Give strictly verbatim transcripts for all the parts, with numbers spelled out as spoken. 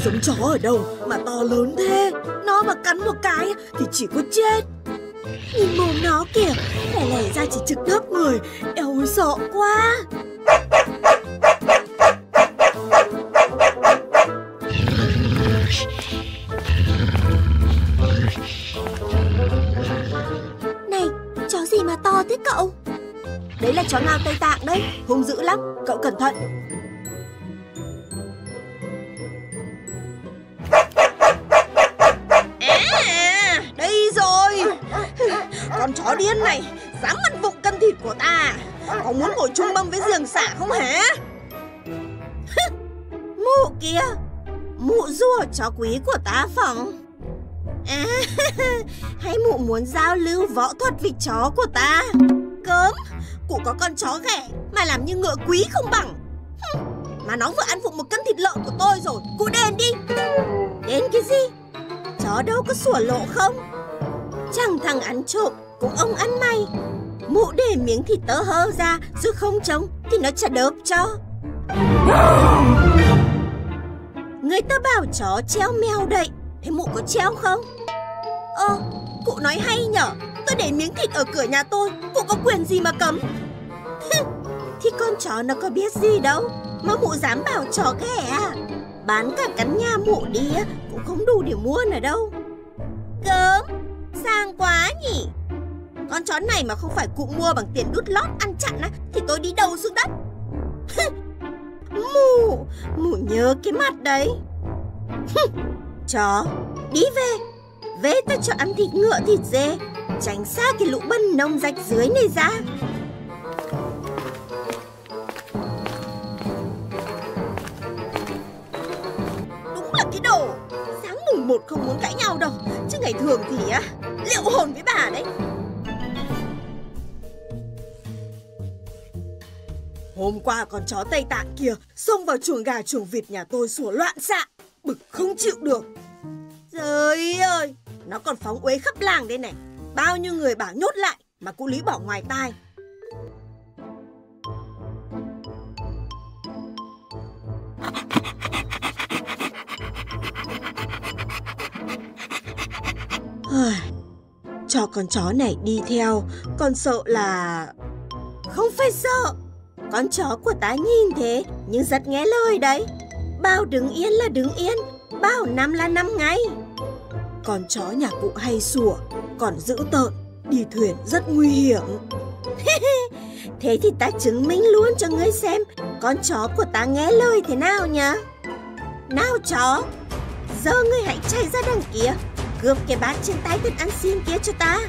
Giống chó ở đâu mà to lớn thế? Nó mà cắn một cái thì chỉ có chết. Nhìn mồm nó kìa, lẻ lẻ ra chỉ trực đớp người. Eo ơi sợ quá. Này, chó gì mà to thế cậu? Đấy là chó ngao Tây Tạng đấy, hung dữ lắm, cậu cẩn thận. À, đây rồi. Con chó điên này, dám ăn vụng cân thịt của ta. Có muốn ngồi chung mâm với giường xả không hả? Mụ kia, mụ rùa chó quý của ta phỏng. À, hay mụ muốn giao lưu võ thuật với chó của ta? Cớm, cụ có con chó ghẻ mà làm như ngựa quý không bằng. Mà nó vừa ăn vụng một cân thịt lợn của tôi rồi, cụ đền đi. Đền cái gì? Chó đâu có sủa lộ không? Chẳng thằng ăn trộm cũng ông ăn mày. Mụ để miếng thịt tớ hơ ra rồi không trông thì nó chả đớp cho. Người ta bảo chó treo mèo đậy, thế mụ có treo không? Ơ, cụ nói hay nhở. Tôi để miếng thịt ở cửa nhà tôi, cụ có quyền gì mà cấm? Thì con chó nó có biết gì đâu mà mụ dám bảo chó ghẻ à? Bán cả căn nhà mụ đi cũng không đủ để mua nữa đâu. Cớm, sang quá nhỉ. Con chó này mà không phải cụ mua bằng tiền đút lót ăn chặn á, thì tôi đi đầu xuống đất. Mụ, mụ nhớ cái mặt đấy. Chó, đi về. Về ta cho ăn thịt ngựa thịt dê. Tránh xa cái lũ bần nông rách dưới này ra. Đúng là cái đồ sáng mùng một không muốn cãi nhau đâu. Chứ ngày thường thì á, liệu hồn với bà đấy. Hôm qua con chó Tây Tạng kia xông vào chuồng gà chuồng vịt nhà tôi sủa loạn xạ. Bực không chịu được. Trời ơi, nó còn phóng uế khắp làng đây này. Bao nhiêu người bảo nhốt lại mà cụ Lý bỏ ngoài tai. Cho con chó này đi theo, con sợ là... Không phải sợ. Con chó của ta nhìn thế nhưng rất nghe lời đấy. Bảo đứng yên là đứng yên, bảo nằm là nằm ngay. Con chó nhà cụ hay sủa, còn dữ tợn, đi thuyền rất nguy hiểm. Thế thì ta chứng minh luôn cho ngươi xem con chó của ta nghe lời thế nào nhá. Nào chó, giờ ngươi hãy chạy ra đằng kia, cướp cái bát trên tay tên ăn xin kia cho ta.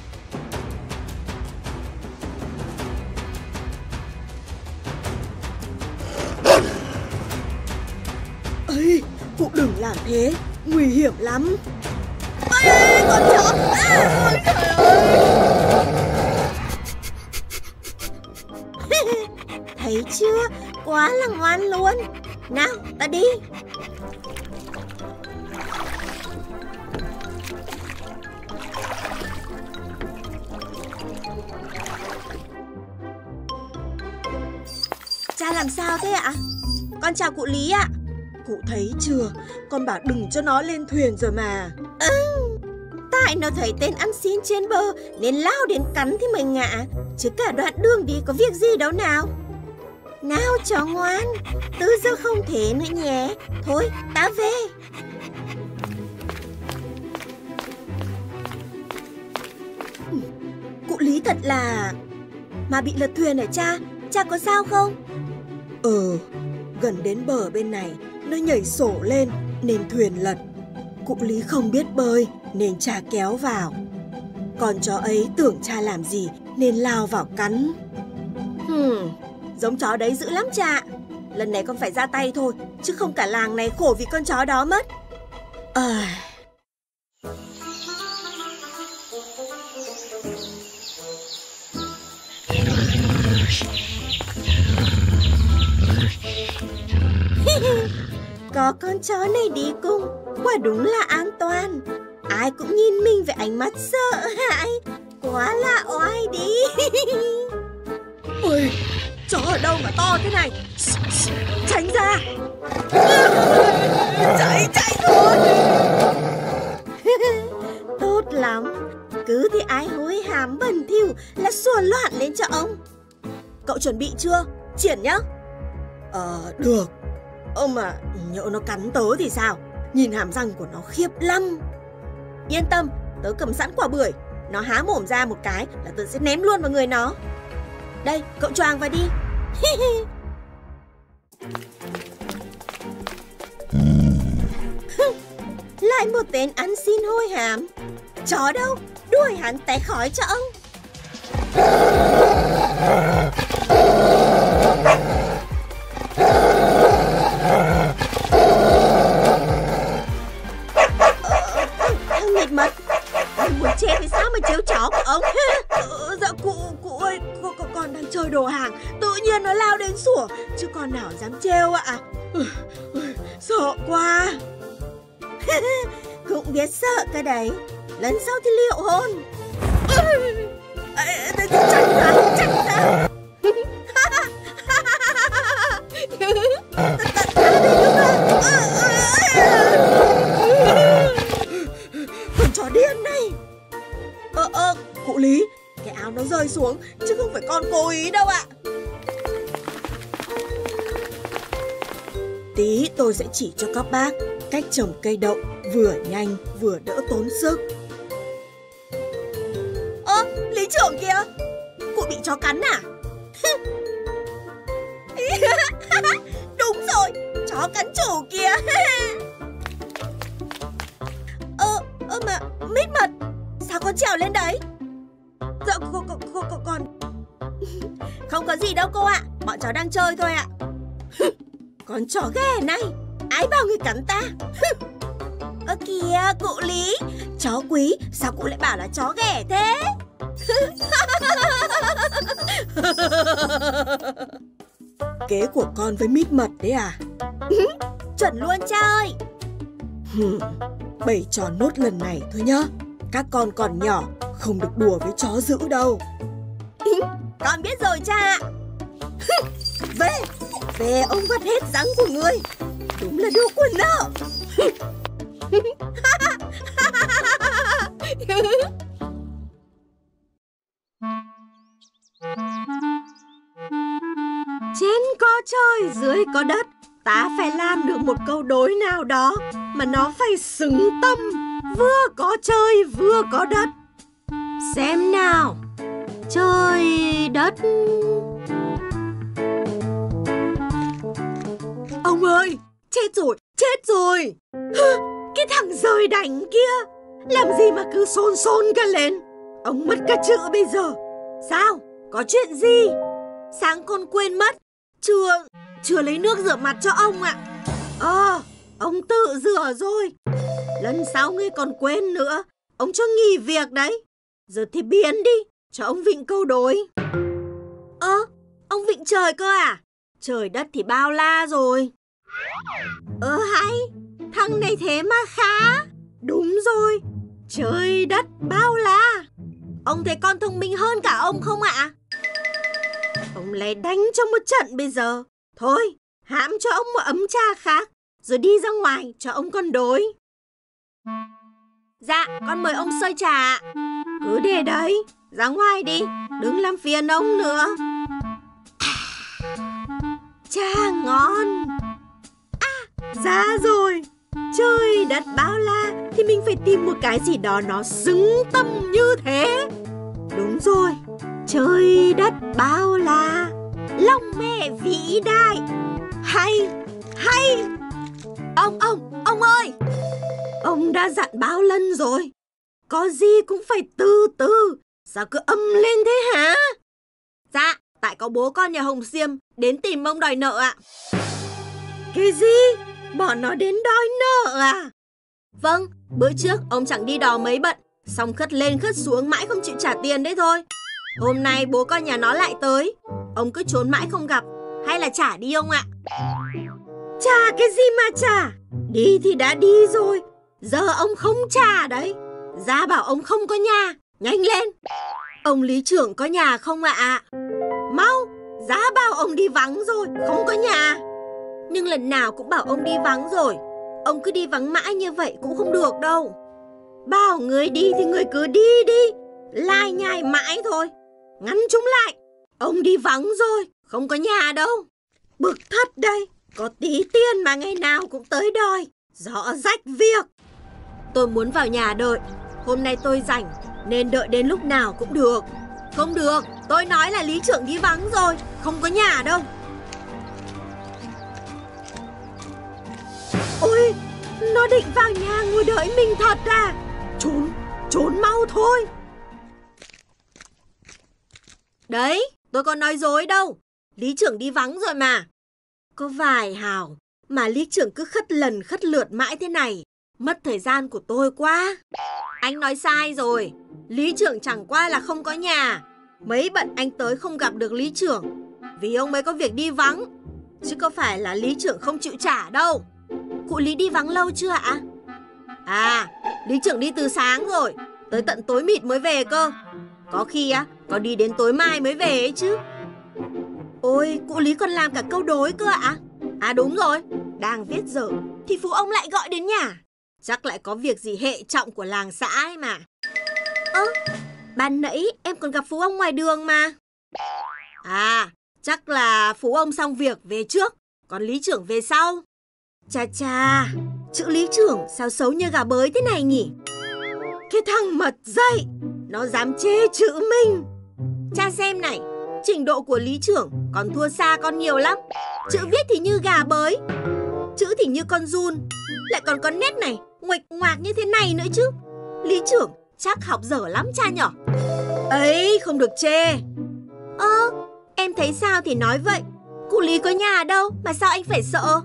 Ê, cụ đừng làm thế, nguy hiểm lắm. Ôi, con chó. À, ôi trời ơi. Thấy chưa, quá là ngoan luôn. Nào, ta đi. Cha làm sao thế ạ? Con chào cụ Lý ạ. Cụ thấy chưa, con bảo đừng cho nó lên thuyền rồi mà. Ừ, tại nó thấy tên ăn xin trên bờ nên lao đến cắn thì mình ngã. Chứ cả đoạn đường đi có việc gì đâu nào. Nào chó ngoan, từ giờ không thế nữa nhé. Thôi, ta về. Cụ Lý thật là... Mà bị lật thuyền hả cha? Cha có sao không? Ừ, gần đến bờ bên này nó nhảy sổ lên nên thuyền lật. Cụ Lý không biết bơi nên cha kéo vào. Con chó ấy tưởng cha làm gì nên lao vào cắn. Hmm, giống chó đấy dữ lắm cha. Lần này con phải ra tay thôi, chứ không cả làng này khổ vì con chó đó mất. À... Có con chó này đi cùng, quả đúng là an toàn. Ai cũng nhìn mình với ánh mắt sợ hãi. Quá là oai đi. Ôi, chó ở đâu mà to thế này? tránh ra. Chạy, chạy thôi. Tốt lắm. Cứ thì ai hối hám bẩn thỉu là sủa loạn lên cho ông. Cậu chuẩn bị chưa? Triển nhá. Ờ, được. Ơ mà nhỡ nó cắn tớ thì sao? Nhìn hàm răng của nó khiếp lắm. Yên tâm, tớ cầm sẵn quả bưởi. Nó há mồm ra một cái là tớ sẽ ném luôn vào người nó. Đây, cậu choàng vào đi. Lại một tên ăn xin hôi hám. Chó đâu, đuổi hắn té khói cho ông. Thằng mịt mật, ông muốn chết thì sao mà trêu chó của ông? ờ, Dạ cụ, cụ ơi, con, con đang chơi đồ hàng, tự nhiên nó lao đến sủa, chứ con nào dám trêu ạ. Sợ quá. Cũng biết sợ cái đấy. Lần sau thì liệu hôn. Tránh ra, tránh ra. Con chó điên này. Ơ ơ, cụ Lý, cái áo nó rơi xuống, chứ không phải con cố ý đâu ạ. Tí tôi sẽ chỉ cho các bác cách trồng cây đậu vừa nhanh vừa đỡ tốn sức. Ơ, lý trưởng kìa, cụ bị chó cắn à? Đúng rồi, chó cắn chủ kìa. Ơ, ơ mà, mít mật, sao con trèo lên đấy? Dạ, con, con, con, con... Không có gì đâu cô ạ, bọn chó đang chơi thôi ạ. Con chó ghẻ này, ai bảo người cắn ta? Ơ kìa, cụ Lý, chó quý, sao cụ lại bảo là chó ghẻ thế? Kế của con với mít mật đấy à? Chuẩn luôn cha ơi. Bày trò nốt lần này thôi nhá. Các con còn nhỏ, không được đùa với chó dữ đâu. Con biết rồi cha ạ. Về, về ông vắt hết răng của ngươi. Đúng là đồ của nợ. Trên có trời, dưới có đất, ta phải làm được một câu đối nào đó mà nó phải xứng tâm, vừa có trời vừa có đất. Xem nào. Trời đất. Ông ơi, chết rồi, chết rồi. Cái thằng rời đánh kia, làm gì mà cứ xôn xôn cả lên. Ông mất cả chữ bây giờ. Sao? Có chuyện gì? Sáng con quên mất. Chưa, chưa lấy nước rửa mặt cho ông ạ. Ờ, ông tự rửa rồi. Lần sau ngươi còn quên nữa, ông cho nghỉ việc đấy. Giờ thì biến đi, cho ông vịnh câu đối. Ơ, à, ông vịnh trời cơ à? Trời đất thì bao la rồi. Ờ hay, thằng này thế mà khá. Đúng rồi, trời đất bao la. Ông thấy con thông minh hơn cả ông không ạ? Ông lại đánh cho một trận bây giờ. Thôi, hãm cho ông một ấm trà khác, rồi đi ra ngoài cho ông con đối. Dạ, con mời ông xơi trà. Cứ để đấy, ra ngoài đi, đừng làm phiền ông nữa. Trà ngon. À, ra rồi. Trời đất bao la thì mình phải tìm một cái gì đó nó xứng tâm như thế. Đúng rồi, trời đất bao la, lòng mẹ vĩ đại. Hay, hay. Ông, ông, ông ơi. Ông đã dặn bao lần rồi, có gì cũng phải từ từ. Sao cứ âm lên thế hả? Dạ, tại có bố con nhà Hồng Xiêm đến tìm ông đòi nợ ạ. Cái gì? Bọn nó đến đòi nợ à? Vâng, bữa trước ông chẳng đi đò mấy bận, xong khất lên khất xuống mãi không chịu trả tiền đấy thôi. Hôm nay bố con nhà nó lại tới, ông cứ trốn mãi không gặp. Hay là trả đi ông ạ? Trả cái gì mà trả? Đi thì đã đi rồi, giờ ông không trả đấy. Ra bảo ông không có nhà, nhanh lên. Ông lý trưởng có nhà không ạ? Mau, ra bảo ông đi vắng rồi, không có nhà. Nhưng lần nào cũng bảo ông đi vắng rồi. Ông cứ đi vắng mãi như vậy cũng không được đâu. Bảo người đi thì người cứ đi đi, lai nhai mãi thôi. Ngăn chúng lại. Ông đi vắng rồi, không có nhà đâu. Bực thật đây, có tí tiền mà ngày nào cũng tới đòi. Rõ rách việc. Tôi muốn vào nhà đợi. Hôm nay tôi rảnh nên đợi đến lúc nào cũng được. Không được, tôi nói là lý trưởng đi vắng rồi, không có nhà đâu. Ôi, nó định vào nhà ngồi đợi mình thật à? Trốn, trốn mau thôi. Đấy, tôi có nói dối đâu. Lý trưởng đi vắng rồi mà. Có vài hào mà lý trưởng cứ khất lần khất lượt mãi thế này, mất thời gian của tôi quá. Anh nói sai rồi. Lý trưởng chẳng qua là không có nhà. Mấy bận anh tới không gặp được lý trưởng vì ông ấy có việc đi vắng, chứ có phải là lý trưởng không chịu trả đâu. Cụ Lý đi vắng lâu chưa ạ? À, lý trưởng đi từ sáng rồi, tới tận tối mịt mới về cơ. Có khi á, có đi đến tối mai mới về ấy chứ. Ôi, cụ Lý còn làm cả câu đối cơ ạ? À đúng rồi, đang viết dở thì Phú ông lại gọi đến nhà. Chắc lại có việc gì hệ trọng của làng xã ấy mà. Ơ, ban nãy em còn gặp Phú ông ngoài đường mà. À, chắc là Phú ông xong việc về trước, còn lý trưởng về sau. Chà chà, chữ lý trưởng sao xấu như gà bới thế này nhỉ? Cái thằng mật dậy, nó dám chê chữ mình. Cha xem này, trình độ của lý trưởng còn thua xa con nhiều lắm. Chữ viết thì như gà bới, chữ thì như con giun, lại còn có nét này, nguệch ngoạc như thế này nữa chứ. Lý trưởng chắc học dở lắm cha nhỏ. Ấy, không được chê. Ơ, em thấy sao thì nói vậy. Cụ Lý có nhà đâu mà sao anh phải sợ?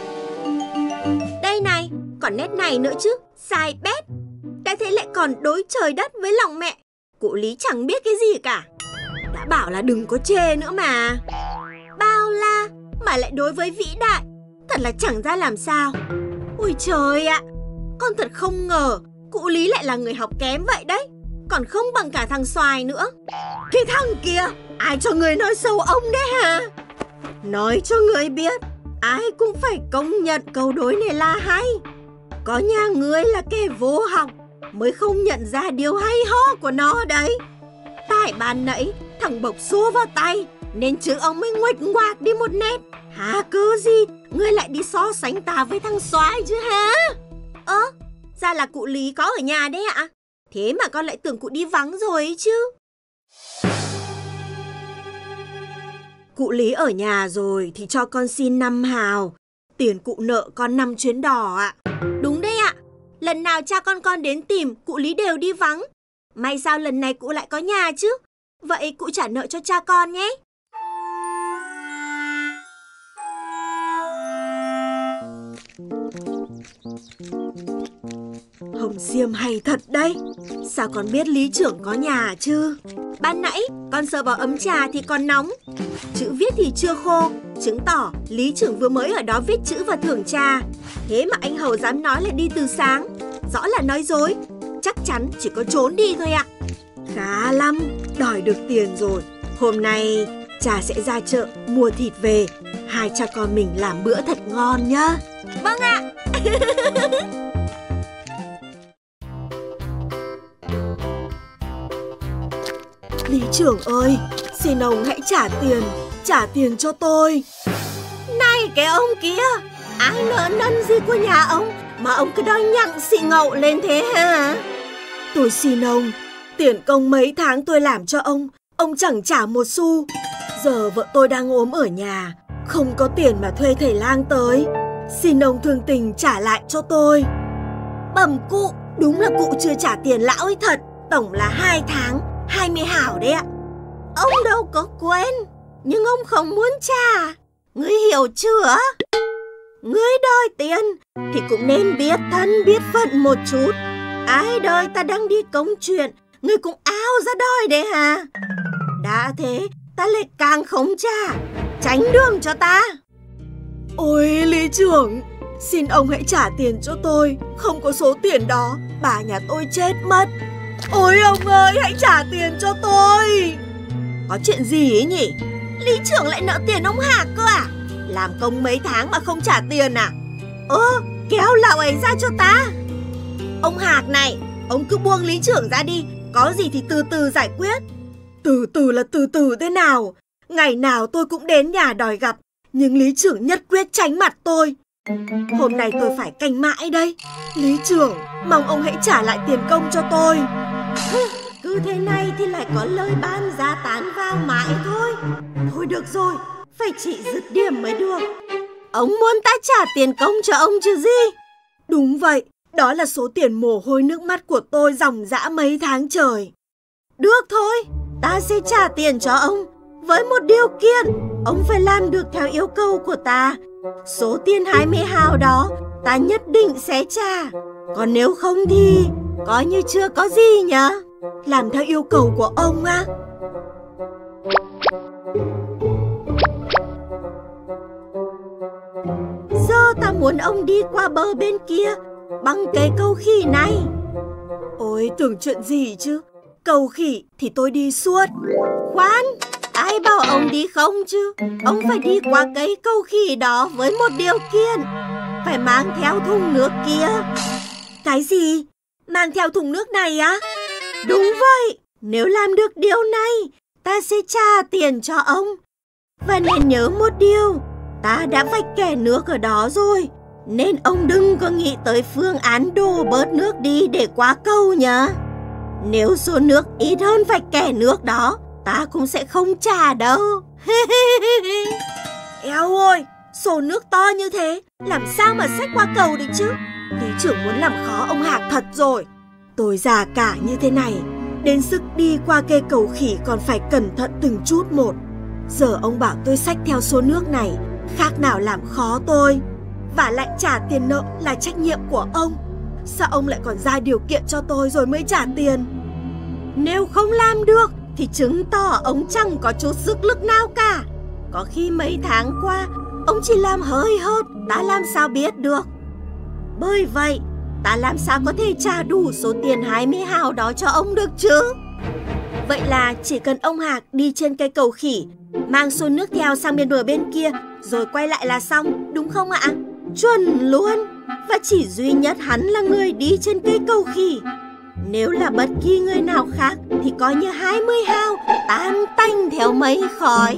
Đây này, còn nét này nữa chứ, sai bét. Đã thế lại còn đối trời đất với lòng mẹ. Cụ Lý chẳng biết cái gì cả. Đã bảo là đừng có chê nữa mà. Bao la mà lại đối với vĩ đại, thật là chẳng ra làm sao. Ôi trời ạ, con thật không ngờ cụ Lý lại là người học kém vậy đấy. Còn không bằng cả thằng Xoài nữa. Cái thằng kia, ai cho người nói xấu ông đấy hả? Nói cho người biết, ai cũng phải công nhận câu đối này là hay. Có nhà ngươi là kẻ vô học mới không nhận ra điều hay ho của nó đấy. Tại ban nãy thằng bộc xô vào tay nên chữ ông mới nguệch ngoạc đi một nét. Hả cơ gì ngươi lại đi so sánh ta với thằng Xoái chứ hả? Ơ, ra là cụ Lý có ở nhà đấy ạ? Thế mà con lại tưởng cụ đi vắng rồi ấy chứ. Cụ Lý ở nhà rồi thì cho con xin năm hào. Tiền cụ nợ con năm chuyến đò ạ. Đúng đấy ạ. Lần nào cha con con đến tìm, cụ Lý đều đi vắng. May sao lần này cụ lại có nhà chứ. Vậy cụ trả nợ cho cha con nhé. Hồng Diêm hay thật đấy. Sao con biết lý trưởng có nhà chứ? Ban nãy con sờ vào ấm trà thì còn nóng. Chữ viết thì chưa khô, chứng tỏ lý trưởng vừa mới ở đó viết chữ và thưởng trà. Thế mà anh Hầu dám nói là đi từ sáng, rõ là nói dối. Chắc chắn chỉ có trốn đi thôi ạ. Khá lắm, đòi được tiền rồi. Hôm nay cha sẽ ra chợ mua thịt về, hai cha con mình làm bữa thật ngon nhá. Vâng ạ. Lý trưởng ơi, xin ông hãy trả tiền, trả tiền cho tôi. Này cái ông kia, ai nợ nần gì của nhà ông mà ông cứ đòi nhặng xị ngậu lên thế hả? Tôi xin ông, tiền công mấy tháng tôi làm cho ông, ông chẳng trả một xu. Giờ vợ tôi đang ốm ở nhà, không có tiền mà thuê thầy lang tới. Xin ông thương tình trả lại cho tôi. Bẩm cụ, đúng là cụ chưa trả tiền lão ấy thật. Tổng là hai tháng, hai mươi hảo đấy ạ. Ông đâu có quên, nhưng ông không muốn trả. Ngươi hiểu chưa? Ngươi đòi tiền thì cũng nên biết thân biết phận một chút. Ai đời ta đang đi công chuyện, ngươi cũng ao ra đòi đấy hả? Đã thế, ta lại càng không trả. Tránh đường cho ta. Ôi lý trưởng, xin ông hãy trả tiền cho tôi. Không có số tiền đó, bà nhà tôi chết mất. Ôi ông ơi, hãy trả tiền cho tôi. Có chuyện gì ấy nhỉ? Lý trưởng lại nợ tiền ông Hạc cơ à? Làm công mấy tháng mà không trả tiền à? Ơ, kéo lão ấy ra cho ta. Ông Hạc này, ông cứ buông lý trưởng ra đi, có gì thì từ từ giải quyết. Từ từ là từ từ thế nào? Ngày nào tôi cũng đến nhà đòi gặp, nhưng lý trưởng nhất quyết tránh mặt tôi. Hôm nay tôi phải canh mãi đây. Lý trưởng, mong ông hãy trả lại tiền công cho tôi. Cứ thế này thì lại có lời ban giá tán vào mãi thôi. Thôi được rồi, phải chỉ dứt điểm mới được. Ông muốn ta trả tiền công cho ông chứ gì? Đúng vậy, đó là số tiền mồ hôi nước mắt của tôi dòng dã mấy tháng trời. Được thôi, ta sẽ trả tiền cho ông, với một điều kiện, ông phải làm được theo yêu cầu của ta. Số tiền hai mươi hào đó ta nhất định sẽ trả. Còn nếu không thì coi như chưa có gì nhá. Làm theo yêu cầu của ông á. Giờ ta muốn ông đi qua bờ bên kia bằng cái cầu khỉ này. Ôi, tưởng chuyện gì chứ. Cầu khỉ thì tôi đi suốt. Khoan, ai bảo ông đi không chứ? Ông phải đi qua cây cầu khỉ đó với một điều kiện, phải mang theo thùng nước kia. Cái gì? Mang theo thùng nước này á? Đúng vậy, nếu làm được điều này, ta sẽ trả tiền cho ông. Và nên nhớ một điều, ta đã vạch kẻ nước ở đó rồi, nên ông đừng có nghĩ tới phương án đổ bớt nước đi để qua cầu nhá. Nếu số nước ít hơn vạch kẻ nước đó, ta cũng sẽ không trả đâu. Eo ơi, số nước to như thế, làm sao mà xách qua cầu được chứ? Lý trưởng muốn làm khó ông Hạc thật rồi. Tôi già cả như thế này, đến sức đi qua cây cầu khỉ còn phải cẩn thận từng chút một. Giờ ông bảo tôi xách theo số nước này, khác nào làm khó tôi. Và lại trả tiền nợ là trách nhiệm của ông. Sao ông lại còn ra điều kiện cho tôi rồi mới trả tiền? Nếu không làm được thì chứng tỏ ông chẳng có chút sức lực nào cả. Có khi mấy tháng qua ông chỉ làm hơi hợt, ta làm sao biết được. Bởi vậy ta làm sao có thể trả đủ số tiền hai mươi hào đó cho ông được chứ? Vậy là chỉ cần ông Hạc đi trên cây cầu khỉ, mang xô nước theo sang bên bờ bên kia, rồi quay lại là xong, đúng không ạ? Chuẩn luôn. Và chỉ duy nhất hắn là người đi trên cây cầu khỉ. Nếu là bất kỳ người nào khác thì coi như hai mươi hào tan tanh theo mây khói.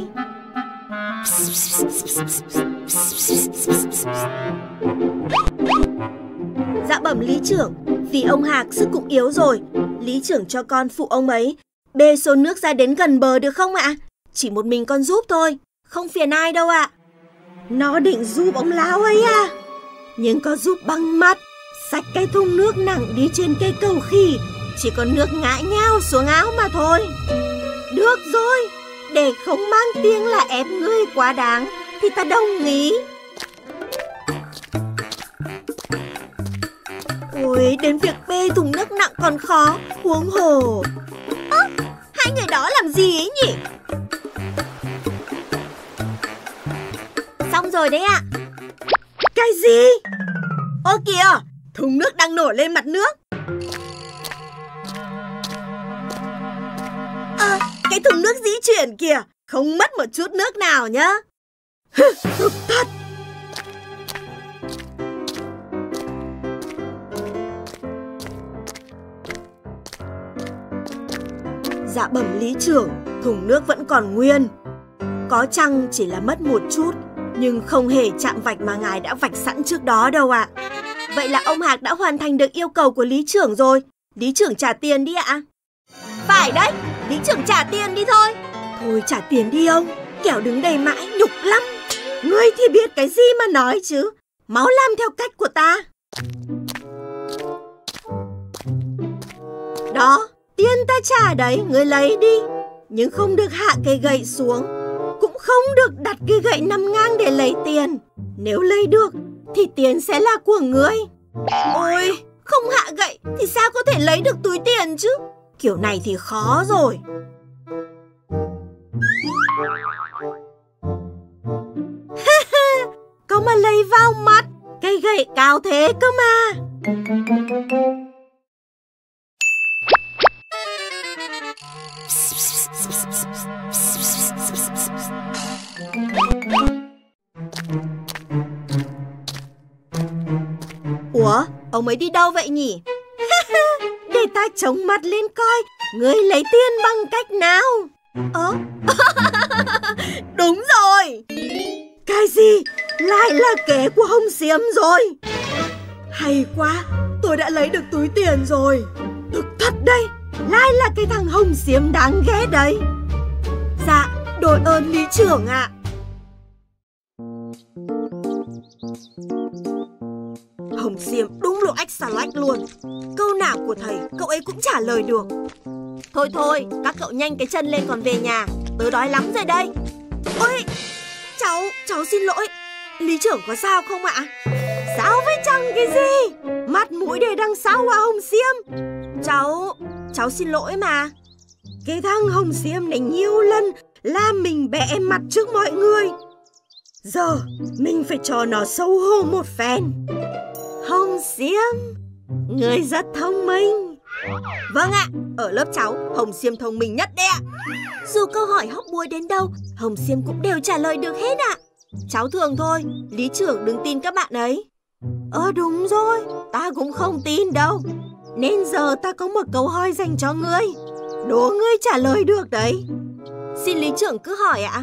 Dạ bẩm lý trưởng, vì ông Hạc sức cũng yếu rồi, lý trưởng cho con phụ ông ấy bê xô nước ra đến gần bờ được không ạ? Chỉ một mình con giúp thôi, không phiền ai đâu ạ. Nó định giúp ông lão ấy à? Nhưng có giúp bằng mắt, xách cái thùng nước nặng đi trên cây cầu khỉ, chỉ có nước ngã nhào xuống áo mà thôi. Được rồi, để không mang tiếng là ép ngươi quá đáng thì ta đồng ý. Ôi, đến việc bê thùng nước nặng còn khó, huống hồ. Ơ, hai người đó làm gì ấy nhỉ? Xong rồi đấy ạ. Cái gì? Ơ kìa, thùng nước đang nổi lên mặt nước. À, cái thùng nước di chuyển kìa, không mất một chút nước nào nhá. Thực thật. Dạ bẩm lý trưởng, thùng nước vẫn còn nguyên. Có chăng chỉ là mất một chút, nhưng không hề chạm vạch mà ngài đã vạch sẵn trước đó đâu ạ. Vậy là ông Hạc đã hoàn thành được yêu cầu của lý trưởng rồi. Lý trưởng trả tiền đi ạ. Phải đấy, lý trưởng trả tiền đi thôi. Thôi trả tiền đi ông, kẻo đứng đây mãi nhục lắm. Ngươi thì biết cái gì mà nói chứ. Máu làm theo cách của ta. Đó, tiền ta trả đấy, ngươi lấy đi. Nhưng không được hạ cây gậy xuống, cũng không được đặt cây gậy nằm ngang để lấy tiền. Nếu lấy được thì tiền sẽ là của ngươi. Ôi, không hạ gậy thì sao có thể lấy được túi tiền chứ? Kiểu này thì khó rồi. Có mà lấy vào mắt, cây gậy cao thế cơ mà. Ông ấy đi đâu vậy nhỉ? Để ta chống mặt lên coi ngươi lấy tiền bằng cách nào. Ơ đúng rồi. Cái gì? Lại là kế của Hồng Xiêm rồi. Hay quá, tôi đã lấy được túi tiền rồi. Thực thật đây, lại là cái thằng Hồng Xiêm đáng ghét đấy. Dạ, đội ơn lý trưởng ạ. Hồng Xiêm đúng lộ ách xà lách luôn. Câu nào của thầy cậu ấy cũng trả lời được. Thôi thôi, các cậu nhanh cái chân lên còn về nhà. Tớ đói lắm rồi đây. Ôi, cháu, cháu xin lỗi. Lý trưởng có sao không ạ? Sao với chẳng cái gì? Mặt mũi để đằng sau à Hồng Xiêm? Cháu, cháu xin lỗi mà. Cái thằng Hồng Xiêm này nhiều lần làm mình bẽ mặt trước mọi người. Giờ mình phải cho nó xấu hổ một phen. Hồng Xiêm, người rất thông minh. Vâng ạ, ở lớp cháu Hồng Xiêm thông minh nhất đấy ạ. Dù câu hỏi hóc búa đến đâu, Hồng Xiêm cũng đều trả lời được hết ạ. Cháu thường thôi, lý trưởng đừng tin các bạn ấy. Ờ đúng rồi, ta cũng không tin đâu. Nên giờ ta có một câu hỏi dành cho ngươi. Đố ngươi trả lời được đấy. Xin lý trưởng cứ hỏi ạ.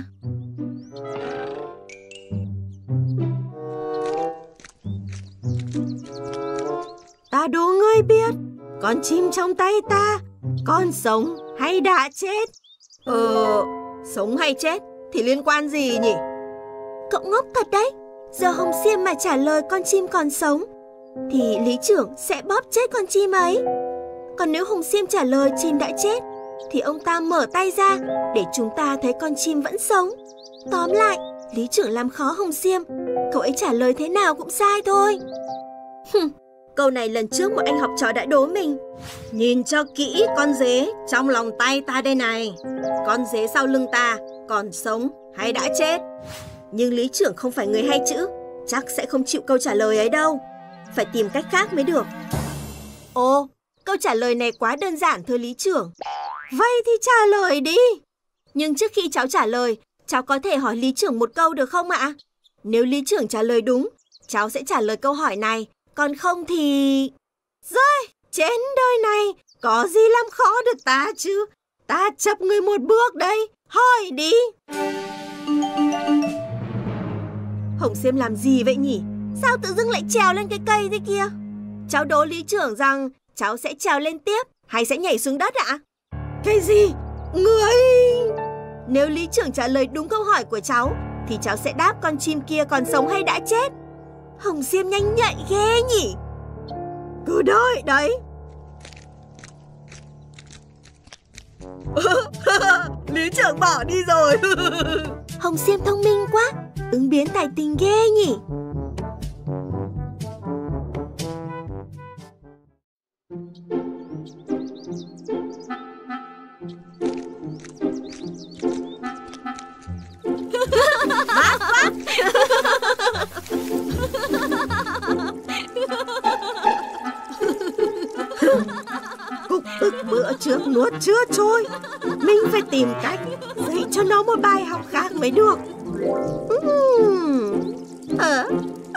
Ta đố ngươi biết, con chim trong tay ta còn sống hay đã chết? Ờ, sống hay chết thì liên quan gì nhỉ? Cậu ngốc thật đấy. Giờ Hồng Xiêm mà trả lời con chim còn sống thì lý trưởng sẽ bóp chết con chim ấy. Còn nếu Hồng Xiêm trả lời chim đã chết thì ông ta mở tay ra để chúng ta thấy con chim vẫn sống. Tóm lại, lý trưởng làm khó Hồng Xiêm, cậu ấy trả lời thế nào cũng sai thôi. Hừm, câu này lần trước một anh học trò đã đố mình. Nhìn cho kỹ con dế trong lòng tay ta đây này. Con dế sau lưng ta còn sống hay đã chết? Nhưng lý trưởng không phải người hay chữ, chắc sẽ không chịu câu trả lời ấy đâu. Phải tìm cách khác mới được. Ồ, câu trả lời này quá đơn giản thưa lý trưởng. Vậy thì trả lời đi. Nhưng trước khi cháu trả lời, cháu có thể hỏi lý trưởng một câu được không ạ? Nếu lý trưởng trả lời đúng, cháu sẽ trả lời câu hỏi này. Còn không thì... Rồi, trên đời này có gì làm khó được ta chứ? Ta chấp người một bước đây. Hỏi đi. Hồng Xiêm làm gì vậy nhỉ? Sao tự dưng lại trèo lên cái cây thế kia? Cháu đố lý trưởng rằng cháu sẽ trèo lên tiếp hay sẽ nhảy xuống đất ạ? Cái gì? Người... Nếu lý trưởng trả lời đúng câu hỏi của cháu thì cháu sẽ đáp con chim kia còn sống hay đã chết. Hồng Xiêm nhanh nhạy ghê nhỉ? Cứ đợi đấy. Lý trưởng bỏ đi rồi. Hồng Xiêm thông minh quá, ứng biến tài tình ghê nhỉ? Bác bác. Cục tức bữa trước nuốt chưa trôi. Mình phải tìm cách dạy cho nó một bài học khác mới được. uhm. à.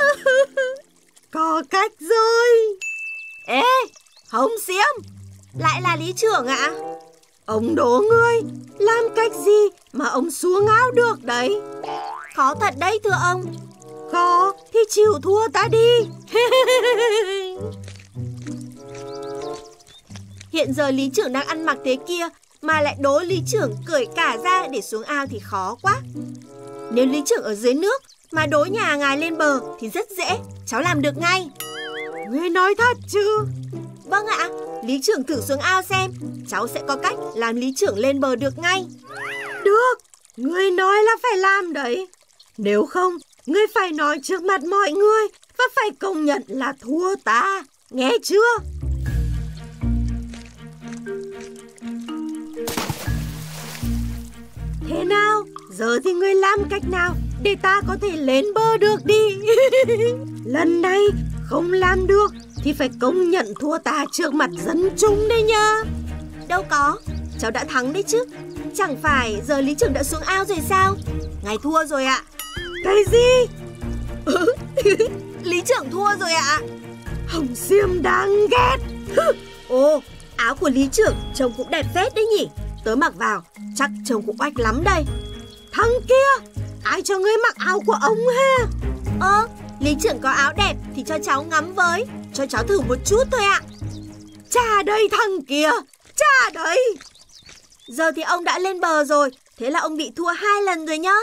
Có cách rồi. Ê, Hồng Xiêm, lại là lý trưởng ạ? Ông đố ngươi làm cách gì mà ông xuống ao được đấy? Khó thật đấy thưa ông. Khó thì chịu thua ta đi. Hiện giờ lý trưởng đang ăn mặc thế kia mà lại đố lý trưởng cởi cả ra để xuống ao thì khó quá. Nếu lý trưởng ở dưới nước mà đố nhà ngài lên bờ thì rất dễ, cháu làm được ngay. Ngươi nói thật chứ? Vâng ạ, lý trưởng thử xuống ao xem, cháu sẽ có cách làm lý trưởng lên bờ được ngay. Được, ngươi nói là phải làm đấy. Nếu không, ngươi phải nói trước mặt mọi người và phải công nhận là thua ta, nghe chưa? Thế nào, giờ thì ngươi làm cách nào để ta có thể lên bờ được đi? Lần này không làm được thì phải công nhận thua ta trước mặt dân chúng đấy nha. Đâu có, cháu đã thắng đấy chứ. Chẳng phải giờ lý trưởng đã xuống ao rồi sao? Ngài thua rồi ạ. Cái gì? Lý trưởng thua rồi ạ. Hồng Xiêm đáng ghét. Ồ, áo của lý trưởng trông cũng đẹp phết đấy nhỉ. Tớ mặc vào chắc trông cũng oách lắm đây. Thằng kia, ai cho ngươi mặc áo của ông ha? Ơ, lý trưởng có áo đẹp thì cho cháu ngắm với. Cho cháu thử một chút thôi ạ. Cha đây thằng kia, cha đây. Giờ thì ông đã lên bờ rồi, thế là ông bị thua hai lần rồi nhá.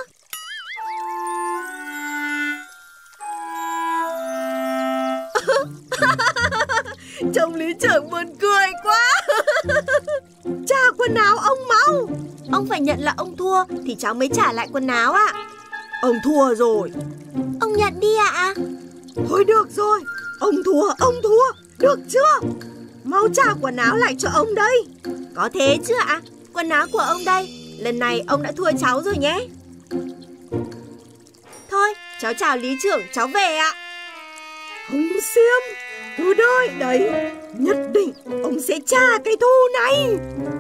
Trông lý trưởng buồn cười quá. Trả quần áo ông mau. Ông phải nhận là ông thua thì cháu mới trả lại quần áo ạ. Ông thua rồi. Ông nhận đi ạ. À? Thôi được rồi, ông thua, ông thua, được chưa? Mau trả quần áo lại cho ông đây. Có thế chứ ạ? À? Quần áo của ông đây. Lần này ông đã thua cháu rồi nhé. Thôi, cháu chào lý trưởng, cháu về ạ. Hồng Xiêm, cứ đợi đấy, nhất định ông sẽ trả cái thù này.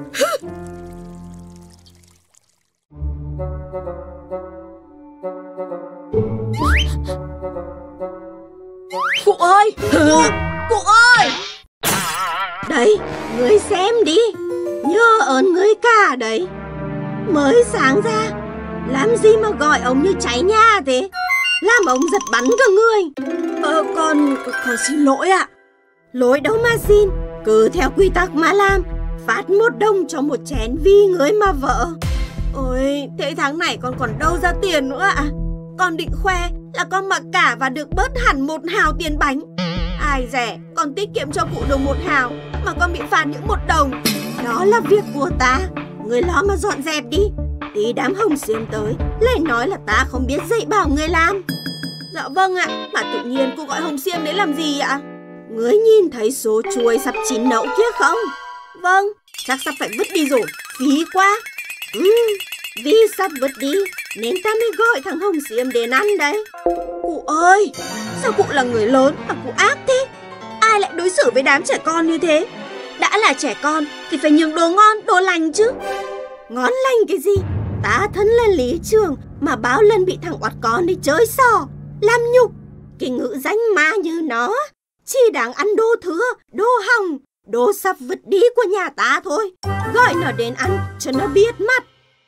Cụ ơi, cụ, cụ ơi. Đây, ngươi xem đi, nhớ ơn ngươi cả đấy. Mới sáng ra, làm gì mà gọi ông như cháy nhà thế? Làm ông giật bắn cả người. Ờ, con, con xin lỗi ạ. Lỗi đâu mà xin, cứ theo quy tắc mà làm. Phát một đồng cho một chén vì người mà vợ. Ôi, thế tháng này con còn đâu ra tiền nữa ạ? Con định khoe là con mặc cả và được bớt hẳn một hào tiền bánh. Ai dè, con tiết kiệm cho cụ được một hào mà con bị phạt những một đồng. Đó là việc của ta, người lo mà dọn dẹp đi. Tí đám Hồng Xiêm tới lại nói là ta không biết dạy bảo người làm. Dạ vâng ạ, mà tự nhiên cô gọi Hồng Xiêm đấy làm gì ạ? Ngươi nhìn thấy số chuối sắp chín nậu kia không? Vâng, chắc sắp phải vứt đi rồi, phí quá. Ừ, vì sắp vứt đi nên ta mới gọi thằng Hồng Xiêm đến ăn đấy. Cụ ơi, sao cụ là người lớn mà cụ ác thế? Ai lại đối xử với đám trẻ con như thế? Đã là trẻ con thì phải nhường đồ ngon, đồ lành chứ. Ngon lành cái gì? Ta thân là lý trưởng mà bao lần bị thằng oắt con đi chơi xỏ, làm nhục. Cái ngữ danh ma như nó chỉ đáng ăn đồ thừa, đồ hỏng, đồ sắp vứt đi của nhà ta thôi. Gọi nó đến ăn cho nó biết mặt.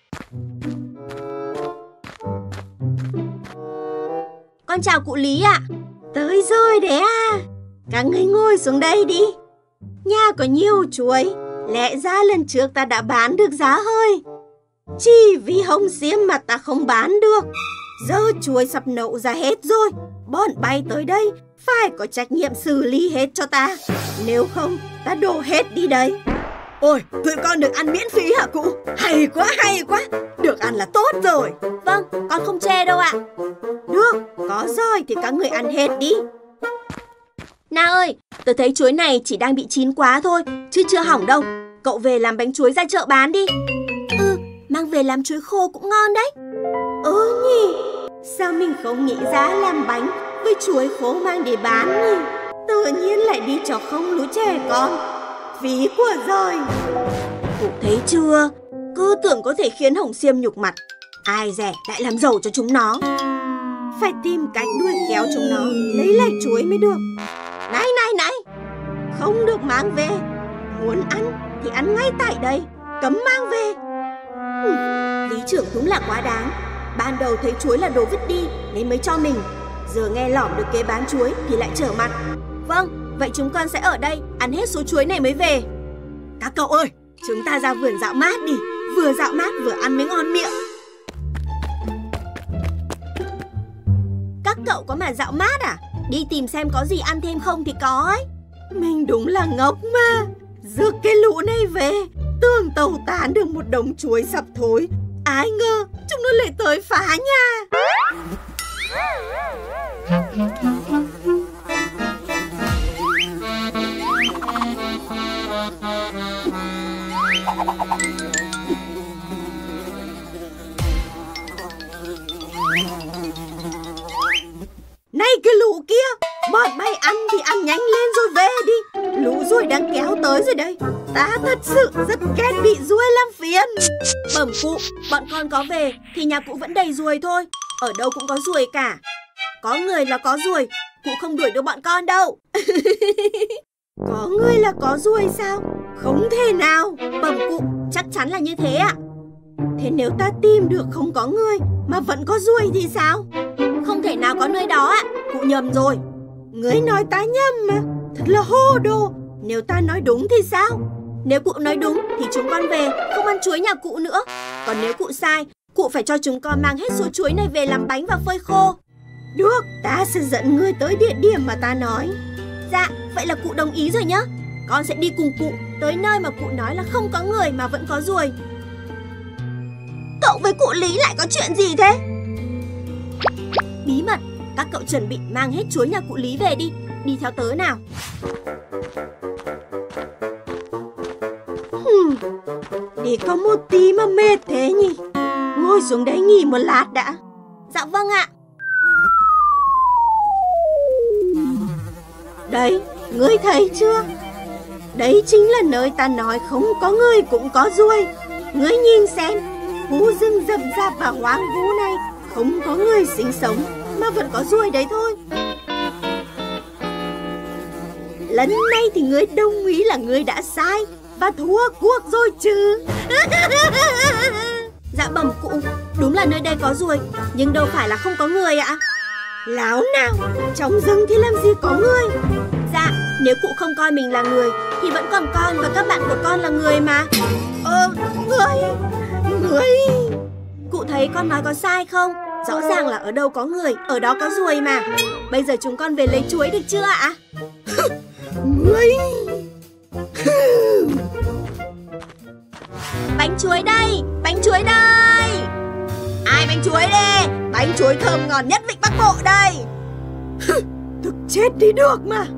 Con chào cụ Lý ạ. À. Tới rồi đấy à. Các người ngồi xuống đây đi. Nhà có nhiều chuối, lẽ ra lần trước ta đã bán được giá hơi. Chỉ vì Hồng Xiêm mà ta không bán được. Giờ chuối sắp nậu ra hết rồi, bọn bay tới đây phải có trách nhiệm xử lý hết cho ta. Nếu không, ta đổ hết đi đây. Ôi, tụi con được ăn miễn phí hả cụ? Hay quá, hay quá. Được ăn là tốt rồi. Vâng, con không chê đâu ạ. Được, có rồi thì các người ăn hết đi. Na ơi, tớ thấy chuối này chỉ đang bị chín quá thôi, chứ chưa hỏng đâu. Cậu về làm bánh chuối ra chợ bán đi. Ừ, mang về làm chuối khô cũng ngon đấy. Ừ nhỉ, sao mình không nghĩ ra làm bánh với chuối khô mang để bán nhỉ? Tự nhiên lại đi cho không lũ trẻ con. Phí của rồi. Cụ thấy chưa, cứ tưởng có thể khiến Hồng Xiêm nhục mặt. Ai dè lại làm giàu cho chúng nó. Phải tìm cách đuổi khéo chúng nó lấy lại chuối mới được. Này này này, không được mang về. Muốn ăn thì ăn ngay tại đây, cấm mang về. ừ, Lý trưởng đúng là quá đáng. Ban đầu thấy chuối là đồ vứt đi nên mới cho mình. Giờ nghe lỏm được kế bán chuối thì lại trở mặt. Vâng, vậy chúng con sẽ ở đây ăn hết số chuối này mới về. Các cậu ơi, chúng ta ra vườn dạo mát đi. Vừa dạo mát vừa ăn mới ngon miệng. Các cậu có mà dạo mát à? Đi tìm xem có gì ăn thêm không thì có ấy. Mình đúng là ngốc mà. Rước cái lũ này về, tưởng tàu tán được một đống chuối sắp thối. Ai ngờ chúng nó lại tới phá nhà. Này cái lũ kia, bọn bay ăn thì ăn nhanh lên rồi về đi. Lũ ruồi đang kéo tới rồi đây. Ta thật sự rất ghét bị ruồi làm phiền. Bẩm cụ, bọn con có về thì nhà cụ vẫn đầy ruồi thôi. Ở đâu cũng có ruồi cả. có người là có ruồi, cụ không đuổi được bọn con đâu. Có người là có ruồi sao? Không thể nào. Bẩm cụ, chắc chắn là như thế ạ. Thế nếu ta tìm được không có người mà vẫn có ruồi thì sao? Không thể nào có nơi đó ạ. Cụ nhầm rồi. Ngươi nói ta nhầm mà. Thật là hồ đồ. Nếu ta nói đúng thì sao? Nếu cụ nói đúng thì chúng con về, không ăn chuối nhà cụ nữa. Còn nếu cụ sai, cụ phải cho chúng con mang hết số chuối này về làm bánh và phơi khô. Được, ta sẽ dẫn ngươi tới địa điểm mà ta nói. Dạ, vậy là cụ đồng ý rồi nhá. Con sẽ đi cùng cụ tới nơi mà cụ nói là không có người mà vẫn có ruồi. Cậu với cụ Lý lại có chuyện gì thế? Bí mật, các cậu chuẩn bị mang hết chuối nhà cụ Lý về đi. Đi theo tớ nào. Hmm, để có một tí mà mệt thế nhỉ. Ngồi xuống đấy nghỉ một lát đã. Dạ vâng ạ. Đấy, ngươi thấy chưa? Đấy chính là nơi ta nói không có người cũng có ruồi. Ngươi nhìn xem, khu rừng rậm rạp và hoang vu này không có người sinh sống mà vẫn có ruồi đấy thôi. Lần này thì ngươi đồng ý là ngươi đã sai và thua cuộc rồi chứ. Dạ bẩm cụ, đúng là nơi đây có ruồi, nhưng đâu phải là không có người ạ. Láo nào, trong rừng thì làm gì có người. Dạ, nếu cụ không coi mình là người thì vẫn còn con và các bạn của con là người mà. Ờ, người, người. Cụ thấy con nói có sai không? Rõ ràng là ở đâu có người, ở đó có ruồi mà. Bây giờ chúng con về lấy chuối được chưa ạ? Người. Bánh chuối đây, bánh chuối đây. Ai bánh chuối đây? Bánh chuối thơm ngon nhất Vịnh Bắc Bộ đây. Thực chết đi được mà.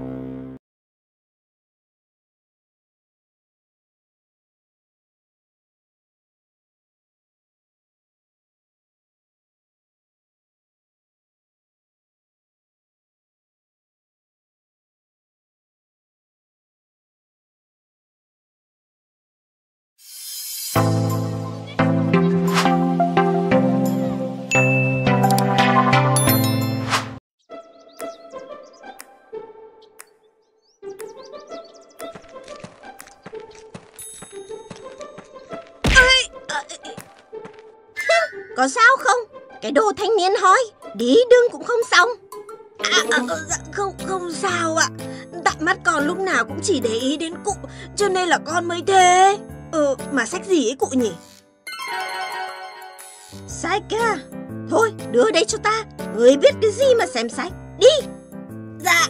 Có sao không? Cái đồ thanh niên hói, đi đừng cũng không xong. À, à, dạ, không, không sao ạ. Tại mắt con lúc nào cũng chỉ để ý đến cụ, cho nên là con mới thế. Ừ, mà sách gì ấy cụ nhỉ? Sách à? Thôi, đưa đây cho ta. Người biết cái gì mà xem sách. Đi. Dạ.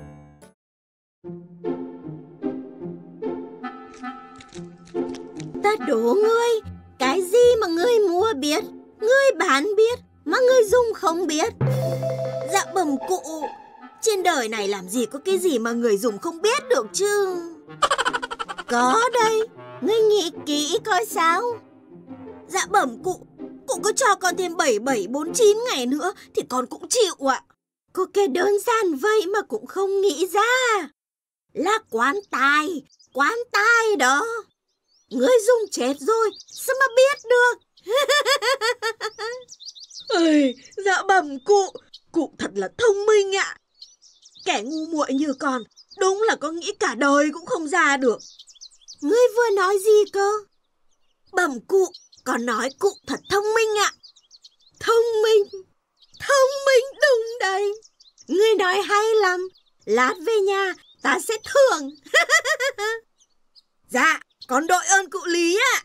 Ta đố ngươi, cái gì mà ngươi mua biết, ngươi bán biết, mà ngươi dùng không biết. Dạ bẩm cụ, trên đời này làm gì có cái gì mà người dùng không biết được chứ. Có đây, ngươi nghĩ kỹ coi sao. Dạ bẩm cụ, cụ cứ cho con thêm bảy bảy bốn chín ngày nữa thì con cũng chịu ạ. Có cái đơn giản vậy mà cũng không nghĩ ra. Là quan tài, quan tài đó. Ngươi dùng chết rồi, sao mà biết được. Ơi, dạ bẩm cụ, cụ thật là thông minh ạ. Kẻ ngu muội như con, đúng là có nghĩ cả đời cũng không ra được. Ngươi vừa nói gì cơ? Bẩm cụ, con nói cụ thật thông minh ạ. Thông minh, thông minh đúng đây. Ngươi nói hay lắm, lát về nhà ta sẽ thưởng. Dạ, con đội ơn cụ Lý ạ.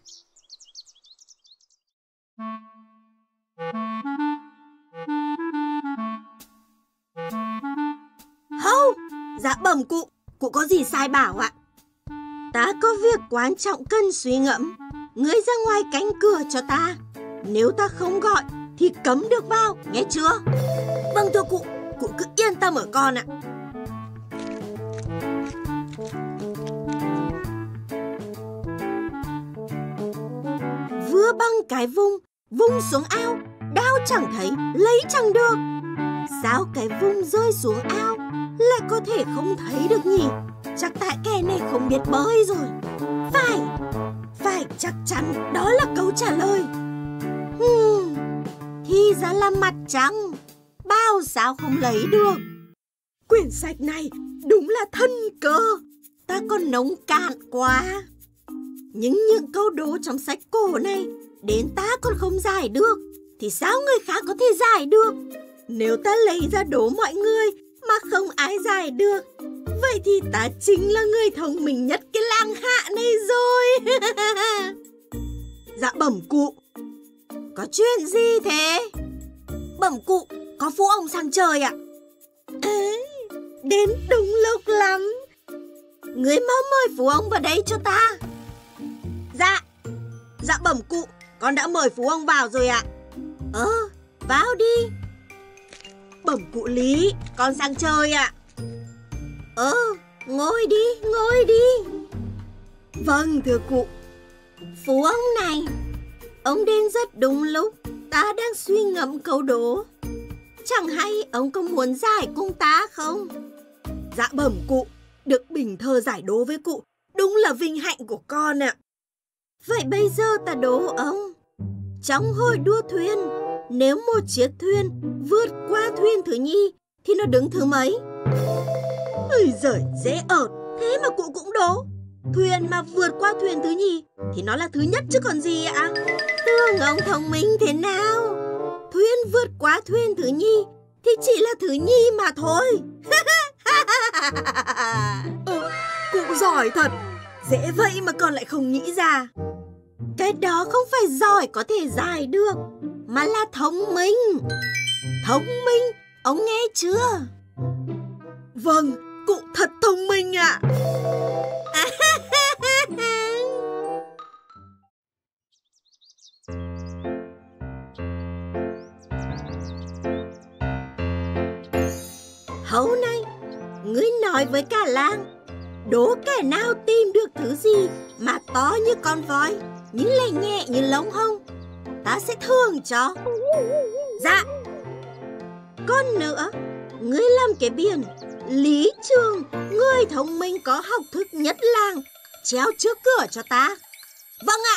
Hâu, dạ bẩm cụ, cụ có gì sai bảo ạ? Ta có việc quan trọng cần suy ngẫm. Ngươi ra ngoài cánh cửa cho ta. Nếu ta không gọi thì cấm được vào, nghe chưa? Vâng thưa cụ, cụ cứ yên tâm ở con ạ. Vừa băng cái vung, vung xuống ao, đao chẳng thấy, lấy chẳng được. Sao cái vung rơi xuống ao lại có thể không thấy được nhỉ? Chắc tại kẻ này không biết bơi rồi. Phải, phải chắc chắn đó là câu trả lời. Hmm, thì ra là mặt trăng. bao sao không lấy được. Quyển sách này đúng là thân cơ. Ta còn nông cạn quá. Nhưng những câu đố trong sách cổ này đến ta còn không giải được thì sao người khác có thể giải được? Nếu ta lấy ra đố mọi người mà không ai giải được, vậy thì ta chính là người thông minh nhất cái làng Hạ này rồi. Dạ bẩm cụ. Có chuyện gì thế? Bẩm cụ, có phú ông sang chơi ạ. À, đến đúng lúc lắm. Người mau mời phú ông vào đây cho ta. Dạ. Dạ bẩm cụ, con đã mời phú ông vào rồi ạ. Ờ, vào đi. Bẩm cụ Lý, con sang chơi ạ. Ờ, ngồi đi, ngồi đi. Vâng, thưa cụ. Phú ông này, ông đến rất đúng lúc. Ta đang suy ngẫm câu đố. Chẳng hay ông có muốn giải cùng ta không? Dạ bẩm cụ, được bình thơ giải đố với cụ đúng là vinh hạnh của con ạ. Vậy bây giờ ta đố ông. Trong hồi đua thuyền, nếu một chiếc thuyền vượt qua thuyền thứ nhì thì nó đứng thứ mấy? Ôi giời, dễ ợt. Thế mà cụ cũng đố. Thuyền mà vượt qua thuyền thứ nhì thì nó là thứ nhất chứ còn gì ạ? Tưởng ông thông minh thế nào? Thuyền vượt qua thuyền thứ nhì thì chỉ là thứ nhì mà thôi. Ừ, cụ giỏi thật. Dễ vậy mà con lại không nghĩ ra. Cái đó không phải giỏi có thể giải được, mà là thông minh. Thông minh, ông nghe chưa? Vâng, cụ thật thông minh ạ. Hấu này, ngươi nói với cả làng, đố kẻ nào tìm được thứ gì mà to như con voi nhưng lại nhẹ như lông hông, ta sẽ thưởng cho. Dạ. Còn nữa, ngươi làm cái biển Lý Trường, người thông minh có học thức nhất làng, treo trước cửa cho ta. Vâng ạ.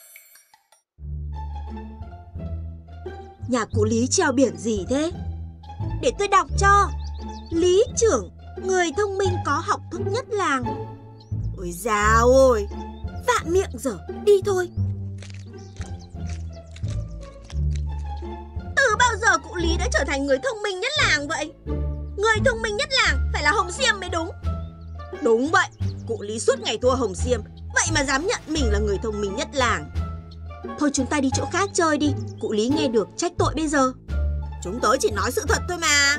Nhà cụ Lý treo biển gì thế? Để tôi đọc cho. Lý Trưởng, người thông minh có học thức nhất làng. Ôi dào ôi, vạ miệng dở, đi thôi. Từ bao giờ cụ Lý đã trở thành người thông minh nhất làng vậy? Người thông minh nhất làng phải là Hồng Xiêm mới đúng. Đúng vậy, cụ Lý suốt ngày thua Hồng Xiêm, vậy mà dám nhận mình là người thông minh nhất làng. Thôi chúng ta đi chỗ khác chơi đi, cụ Lý nghe được trách tội bây giờ. Chúng tôi chỉ nói sự thật thôi mà.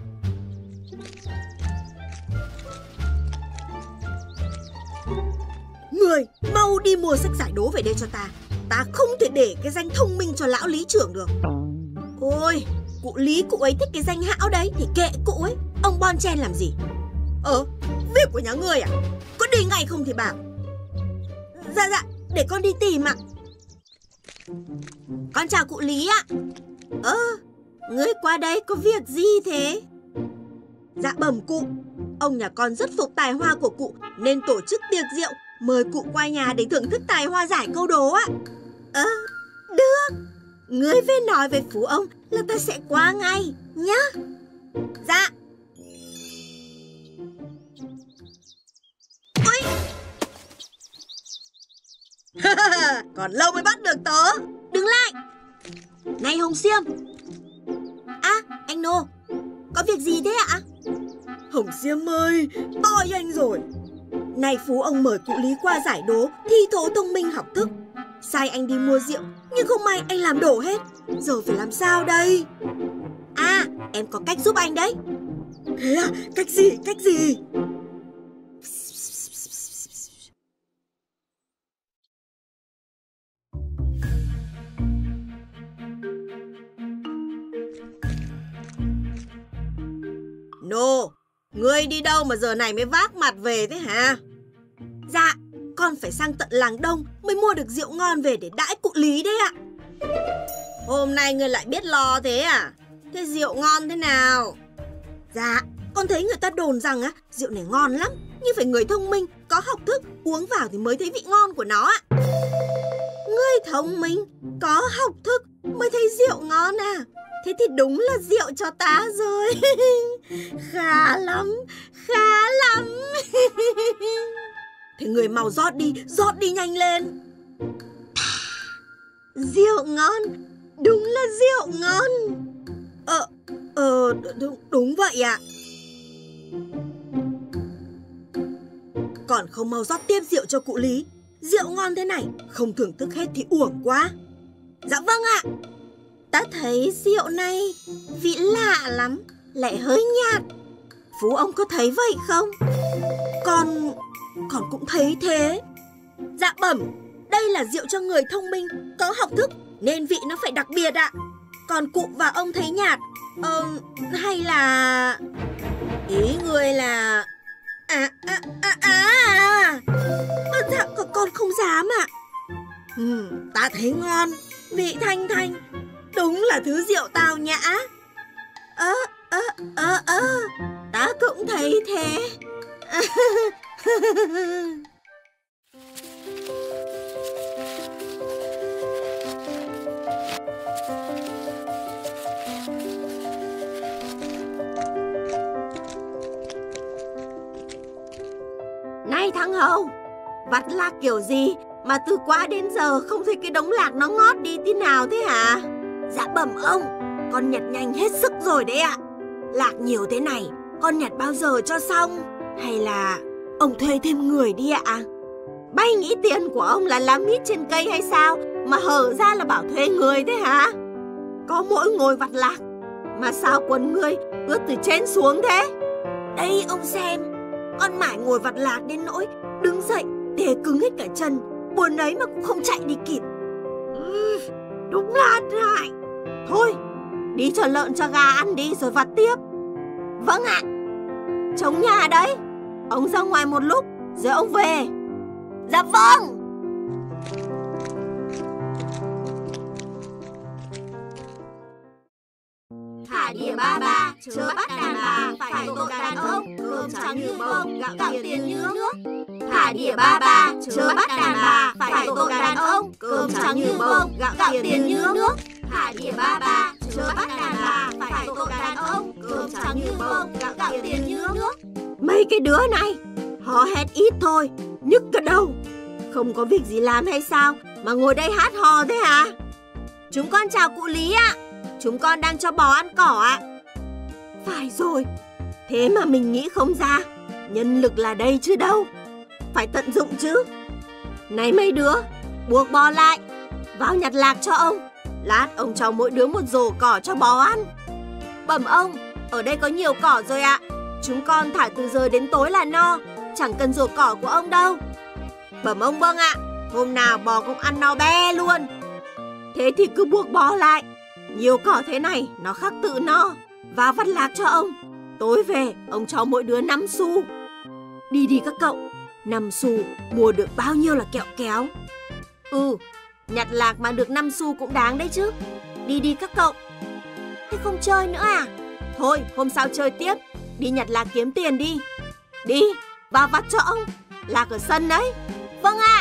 Người, mau đi mua sách giải đố về đây cho ta. Ta không thể để cái danh thông minh cho lão Lý Trưởng được. Ôi, cụ Lý cụ ấy thích cái danh hão đấy thì kệ cụ ấy. Ông bon chen làm gì? Ờ, việc của nhà ngươi à? Có đi ngay không thì bảo. Dạ dạ, để con đi tìm ạ. Con chào cụ Lý ạ. Ơ, ngươi qua đây có việc gì thế? Dạ bẩm cụ, ông nhà con rất phục tài hoa của cụ nên tổ chức tiệc rượu, mời cụ qua nhà để thưởng thức tài hoa giải câu đố ạ. Ơ, à, được. Ngươi về nói với phú ông là ta sẽ qua ngay nhá. Dạ. Ôi. Còn lâu mới bắt được tớ. Đứng lại. Này Hồng Xiêm. À, anh Nô, có việc gì thế ạ? Hồng Xiêm ơi, toi anh rồi. Này phú ông mời cụ Lý qua giải đố thi thố thông minh học thức, sai anh đi mua rượu nhưng không may anh làm đổ hết. Giờ phải làm sao đây? À, em có cách giúp anh đấy. Thế à? Cách gì? Cách gì? Nô, ngươi đi đâu mà giờ này mới vác mặt về thế hả? Dạ, con phải sang tận làng Đông mới mua được rượu ngon về để đãi cụ Lý đấy ạ. Hôm nay ngươi lại biết lo thế à? Thế rượu ngon thế nào? Dạ, con thấy người ta đồn rằng á, rượu này ngon lắm, nhưng phải người thông minh, có học thức, uống vào thì mới thấy vị ngon của nó ạ. Người thông minh, có học thức mới thấy rượu ngon à? Thế thì đúng là rượu cho tá rồi. Khá lắm, khá lắm. Thế người mau rót đi, rót đi nhanh lên. Rượu ngon, đúng là rượu ngon. Ờ, ờ, đúng, đúng vậy ạ. Còn không mau rót tiếp rượu cho cụ Lý. Rượu ngon thế này, không thưởng thức hết thì uổng quá. Dạ vâng ạ. Ta thấy rượu này vị lạ lắm, lại hơi nhạt. Phú ông có thấy vậy không? Con, con cũng thấy thế. Dạ bẩm, đây là rượu cho người thông minh, có học thức, nên vị nó phải đặc biệt ạ. Còn cụ và ông thấy nhạt, ờ, hay là... Ý người là... À, à, à, à, à. À, dạ, con không dám ạ. Ừ, ta thấy ngon, vị thanh thanh, đúng là thứ rượu tao nhã. Ơ, ơ, ơ, ơ, ta cũng thấy thế. Này thằng Hầu, vặt lạc kiểu gì mà từ quá đến giờ không thấy cái đống lạc nó ngót đi tí nào thế hả? Dạ bẩm ông, con nhặt nhanh hết sức rồi đấy ạ. Lạc nhiều thế này, con nhặt bao giờ cho xong? Hay là ông thuê thêm người đi ạ? Bay nghĩ tiền của ông là lá mít trên cây hay sao mà hở ra là bảo thuê người thế hả? Có mỗi ngồi vặt lạc mà sao quần ngươi ướt từ trên xuống thế? Đây ông xem, con mải ngồi vặt lạc đến nỗi đứng dậy tê cứng hết cả chân, buồn ấy mà cũng không chạy đi kịp. Ừ, đúng là hại. Thôi, đi cho lợn cho gà ăn đi rồi vặt tiếp. Vâng ạ. Trống nhà đấy, ông ra ngoài một lúc rồi ông về. Dạ vâng. Thả đỉa ba ba, chớ bắt đàn bà, phải tội đàn ông, cơm trắng như bông, gạo tiền như nước. Thả đỉa ba ba, chớ bắt đàn bà, phải tội đàn ông, cơm trắng như bông, gạo tiền như nước. Thả đỉa ba ba, chớ bắt đàn bà, phải tội đàn ông, cơm trắng như bông, gạo tiền như nước. Mấy cái đứa này, họ hét ít thôi, nhức cả đầu. Không có việc gì làm hay sao mà ngồi đây hát hò thế hả? Chúng con chào cụ Lý ạ. Chúng con đang cho bò ăn cỏ ạ. Phải rồi, thế mà mình nghĩ không ra. Nhân lực là đây chứ đâu. Phải tận dụng chứ. Này mấy đứa, buộc bò lại, vào nhặt lạc cho ông. Lát ông cho mỗi đứa một rổ cỏ cho bò ăn. Bẩm ông, ở đây có nhiều cỏ rồi ạ. Chúng con thả từ giờ đến tối là no, chẳng cần rổ cỏ của ông đâu. Bẩm ông vâng ạ, hôm nào bò cũng ăn no be luôn. Thế thì cứ buộc bò lại. Nhiều cỏ thế này nó khắc tự no. Và vặt lạc cho ông. Tối về ông cho mỗi đứa năm xu. Đi đi các cậu, năm xu mua được bao nhiêu là kẹo kéo. Ừ, nhặt lạc mà được năm xu cũng đáng đấy chứ. Đi đi các cậu. Thế không chơi nữa à? Thôi hôm sau chơi tiếp. Đi nhặt lạc kiếm tiền đi. Đi, vào vặt cho ông. Lạc ở sân đấy. Vâng ạ.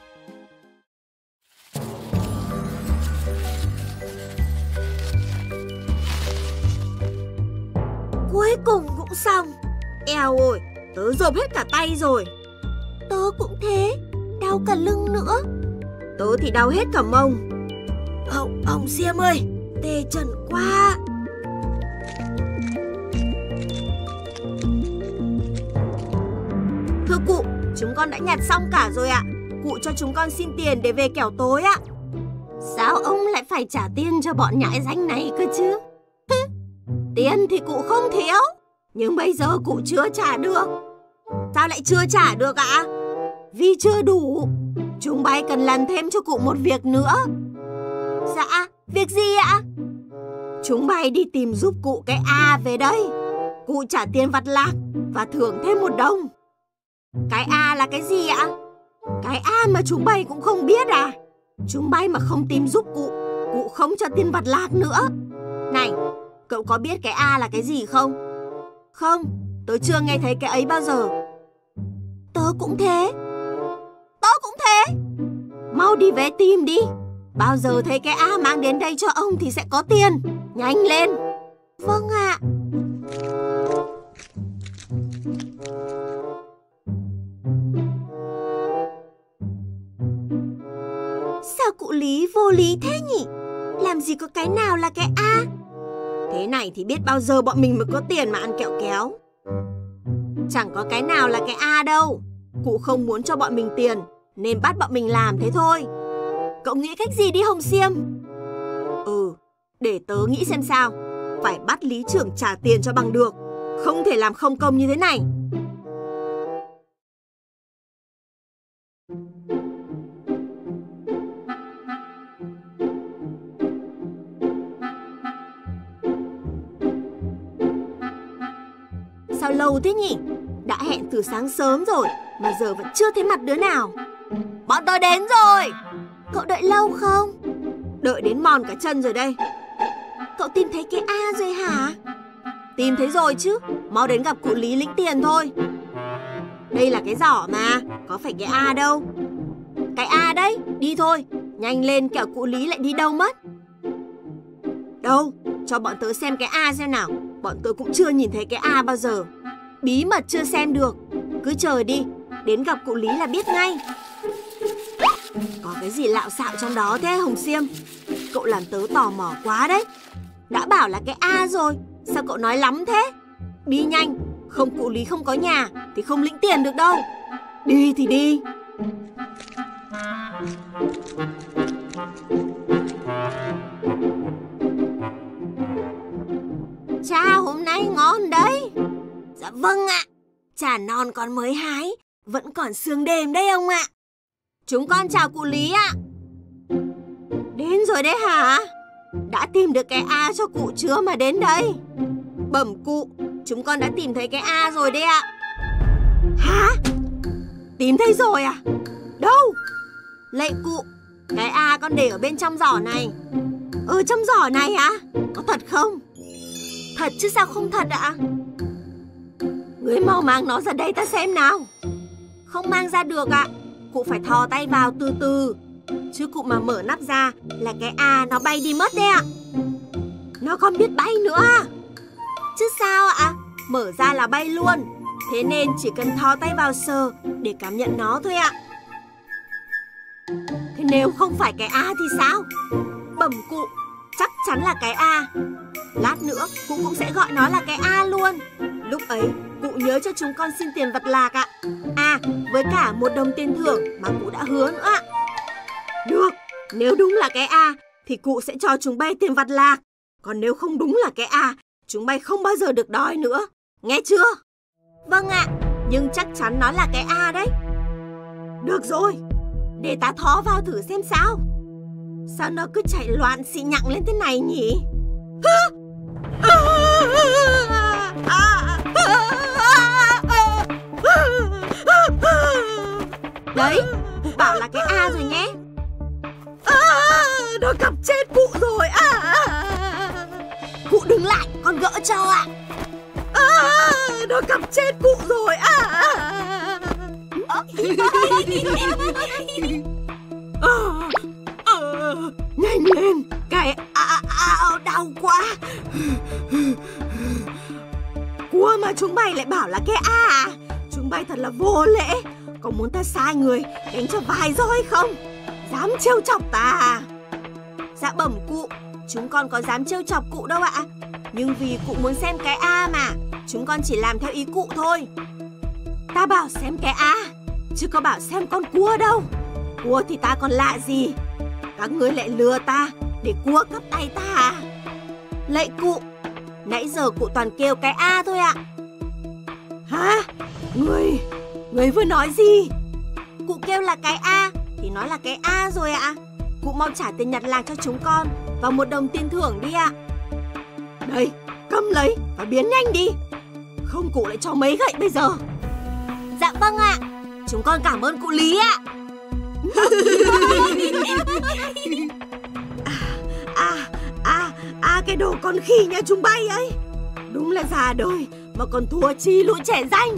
Cuối cùng cũng xong. Eo ơi, tớ rộp hết cả tay rồi. Tớ cũng thế, đau cả lưng nữa. Tớ thì đau hết cả mông. Ông, ông Xiêm ơi, tê chân quá. Thưa cụ, chúng con đã nhặt xong cả rồi ạ. Cụ cho chúng con xin tiền để về kẻo tối ạ. Sao ông lại phải trả tiền cho bọn nhãi ránh này cơ chứ? Tiền thì cụ không thiếu, nhưng bây giờ cụ chưa trả được. Sao lại chưa trả được ạ? Vì chưa đủ. Chúng bay cần làm thêm cho cụ một việc nữa. Dạ, việc gì ạ? Chúng bay đi tìm giúp cụ cái A về đây. Cụ trả tiền vặt lạc và thưởng thêm một đồng. Cái A là cái gì ạ? Cái A mà chúng bay cũng không biết à? Chúng bay mà không tìm giúp cụ, cụ không cho tiền vặt lạc nữa. Này, cậu có biết cái A là cái gì không? Không, tớ chưa nghe thấy cái ấy bao giờ. Tớ cũng thế. Tớ cũng thế. Mau đi về tìm đi. Bao giờ thấy cái A mang đến đây cho ông thì sẽ có tiền. Nhanh lên. Vâng ạ. Sao cụ Lý vô lý thế nhỉ? Làm gì có cái nào là cái A? Thế này thì biết bao giờ bọn mình mới có tiền mà ăn kẹo kéo. Chẳng có cái nào là cái A đâu. Cụ không muốn cho bọn mình tiền nên bắt bọn mình làm thế thôi. Cậu nghĩ cách gì đi Hồng Xiêm? Ừ, để tớ nghĩ xem sao. Phải bắt lý trưởng trả tiền cho bằng được. Không thể làm không công như thế này. Sao lâu thế nhỉ? Đã hẹn từ sáng sớm rồi mà giờ vẫn chưa thấy mặt đứa nào. Bọn tôi đến rồi. Cậu đợi lâu không? Đợi đến mòn cả chân rồi đây. Cậu tìm thấy cái A rồi hả? Tìm thấy rồi chứ. Mau đến gặp cụ Lý lĩnh tiền thôi. Đây là cái giỏ mà, có phải cái A đâu. Cái A đấy, đi thôi. Nhanh lên kẻo cụ Lý lại đi đâu mất. Đâu, cho bọn tớ xem cái A xem nào. Bọn tớ cũng chưa nhìn thấy cái A bao giờ. Bí mật chưa xem được. Cứ chờ đi, đến gặp cụ Lý là biết ngay. Có cái gì lạo xạo trong đó thế Hồng Xiêm? Cậu làm tớ tò mò quá đấy. Đã bảo là cái A rồi, sao cậu nói lắm thế? Đi nhanh, không cụ Lý không có nhà thì không lĩnh tiền được đâu. Đi thì đi. Trà hôm nay ngon đấy. Dạ vâng ạ. Trà non còn mới hái, vẫn còn sương đêm đấy ông ạ. Chúng con chào cụ Lý ạ. Đến rồi đấy hả? Đã tìm được cái A cho cụ chưa mà đến đây? Bẩm cụ, chúng con đã tìm thấy cái A rồi đấy ạ. Hả? Tìm thấy rồi à? Đâu? Lạy cụ, cái A con để ở bên trong giỏ này. Ở trong giỏ này hả? Có thật không? Thật chứ sao không thật ạ? Người mau mang nó ra đây ta xem nào. Không mang ra được ạ. Cụ phải thò tay vào từ từ. Chứ cụ mà mở nắp ra là cái A nó bay đi mất đấy ạ. Nó còn biết bay nữa à? Chứ sao ạ? Mở ra là bay luôn. Thế nên chỉ cần thò tay vào sờ để cảm nhận nó thôi ạ. Thế nếu không phải cái A thì sao? Bẩm cụ, chắc chắn là cái A. Lát nữa cụ cũng sẽ gọi nó là cái A luôn. Lúc ấy cụ nhớ cho chúng con xin tiền vặt lạc ạ. À, với cả một đồng tiền thưởng mà cụ đã hứa nữa ạ. Được, nếu đúng là cái A thì cụ sẽ cho chúng bay tiền vặt lạc. Còn nếu không đúng là cái A, chúng bay không bao giờ được đòi nữa. Nghe chưa? Vâng ạ, nhưng chắc chắn nó là cái A đấy. Được rồi, để ta thó vào thử xem sao. Sao nó cứ chạy loạn xị nhặng lên thế này nhỉ? Đấy, cụ bảo là cái A rồi nhé. À, nó cặp chết cụ rồi. À, cụ đứng lại, con gỡ cho ạ. À, nó cặp chết cụ rồi. À, à, à, nhanh lên, cái à, à, đau quá. Cua mà chúng mày lại bảo là cái A à? Chúng mày thật là vô lễ. Có muốn ta sai người đánh cho vài roi không? Dám trêu chọc ta à? Dạ bẩm cụ, chúng con có dám trêu chọc cụ đâu ạ. Nhưng vì cụ muốn xem cái A mà, chúng con chỉ làm theo ý cụ thôi. Ta bảo xem cái A, chứ có bảo xem con cua đâu. Cua thì ta còn lạ gì? Các ngươi lại lừa ta để cua cắp tay ta à? Lạy cụ, nãy giờ cụ toàn kêu cái A thôi ạ. Hả? Người, người vừa nói gì? Cụ kêu là cái A thì nó là cái A rồi ạ. Cụ mau trả tiền nhặt lạc cho chúng con và một đồng tiền thưởng đi ạ. Đây, cầm lấy và biến nhanh đi. Không cụ lại cho mấy gậy bây giờ. Dạ vâng ạ. Chúng con cảm ơn cụ Lý ạ. À, à, à, cái đồ con khỉ nhà chúng bay ấy. Đúng là già đời mà còn thua chi lũ trẻ danh.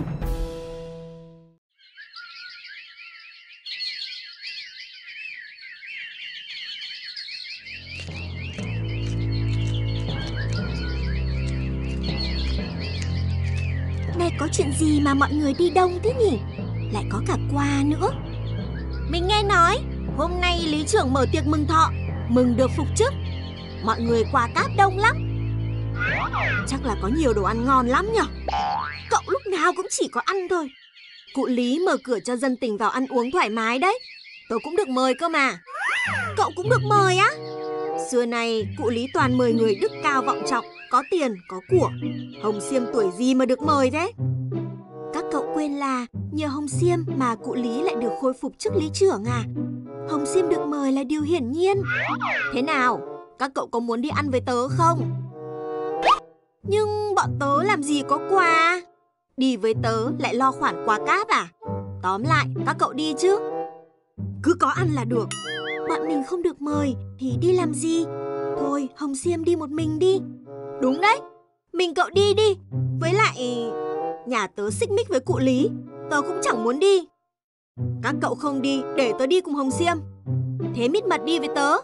có chuyện gì mà mọi người đi đông thế nhỉ? Lại có cả quà nữa. Mình nghe nói hôm nay lý trưởng mở tiệc mừng thọ, mừng được phục chức. Mọi người quà cáp đông lắm. Chắc là có nhiều đồ ăn ngon lắm nhở. Cậu lúc nào cũng chỉ có ăn thôi. Cụ Lý mở cửa cho dân tình vào ăn uống thoải mái đấy. Tớ cũng được mời cơ mà. Cậu cũng được mời á? Xưa này cụ Lý toàn mời người đức cao vọng trọng, có tiền, có của. Hồng Xiêm tuổi gì mà được mời thế? Các cậu quên là nhờ Hồng Xiêm mà cụ Lý lại được khôi phục chức lý trưởng à? Hồng Xiêm được mời là điều hiển nhiên. Thế nào? Các cậu có muốn đi ăn với tớ không? Nhưng bọn tớ làm gì có quà. Đi với tớ lại lo khoản quà cáp à? Tóm lại, các cậu đi chứ. Cứ có ăn là được. Bọn mình không được mời thì đi làm gì? Thôi, Hồng Xiêm đi một mình đi. Đúng đấy, mình cậu đi đi. Với lại, nhà tớ xích mích với cụ Lý, tớ cũng chẳng muốn đi. Các cậu không đi, để tớ đi cùng Hồng Xiêm. Thế Mít Mật đi với tớ.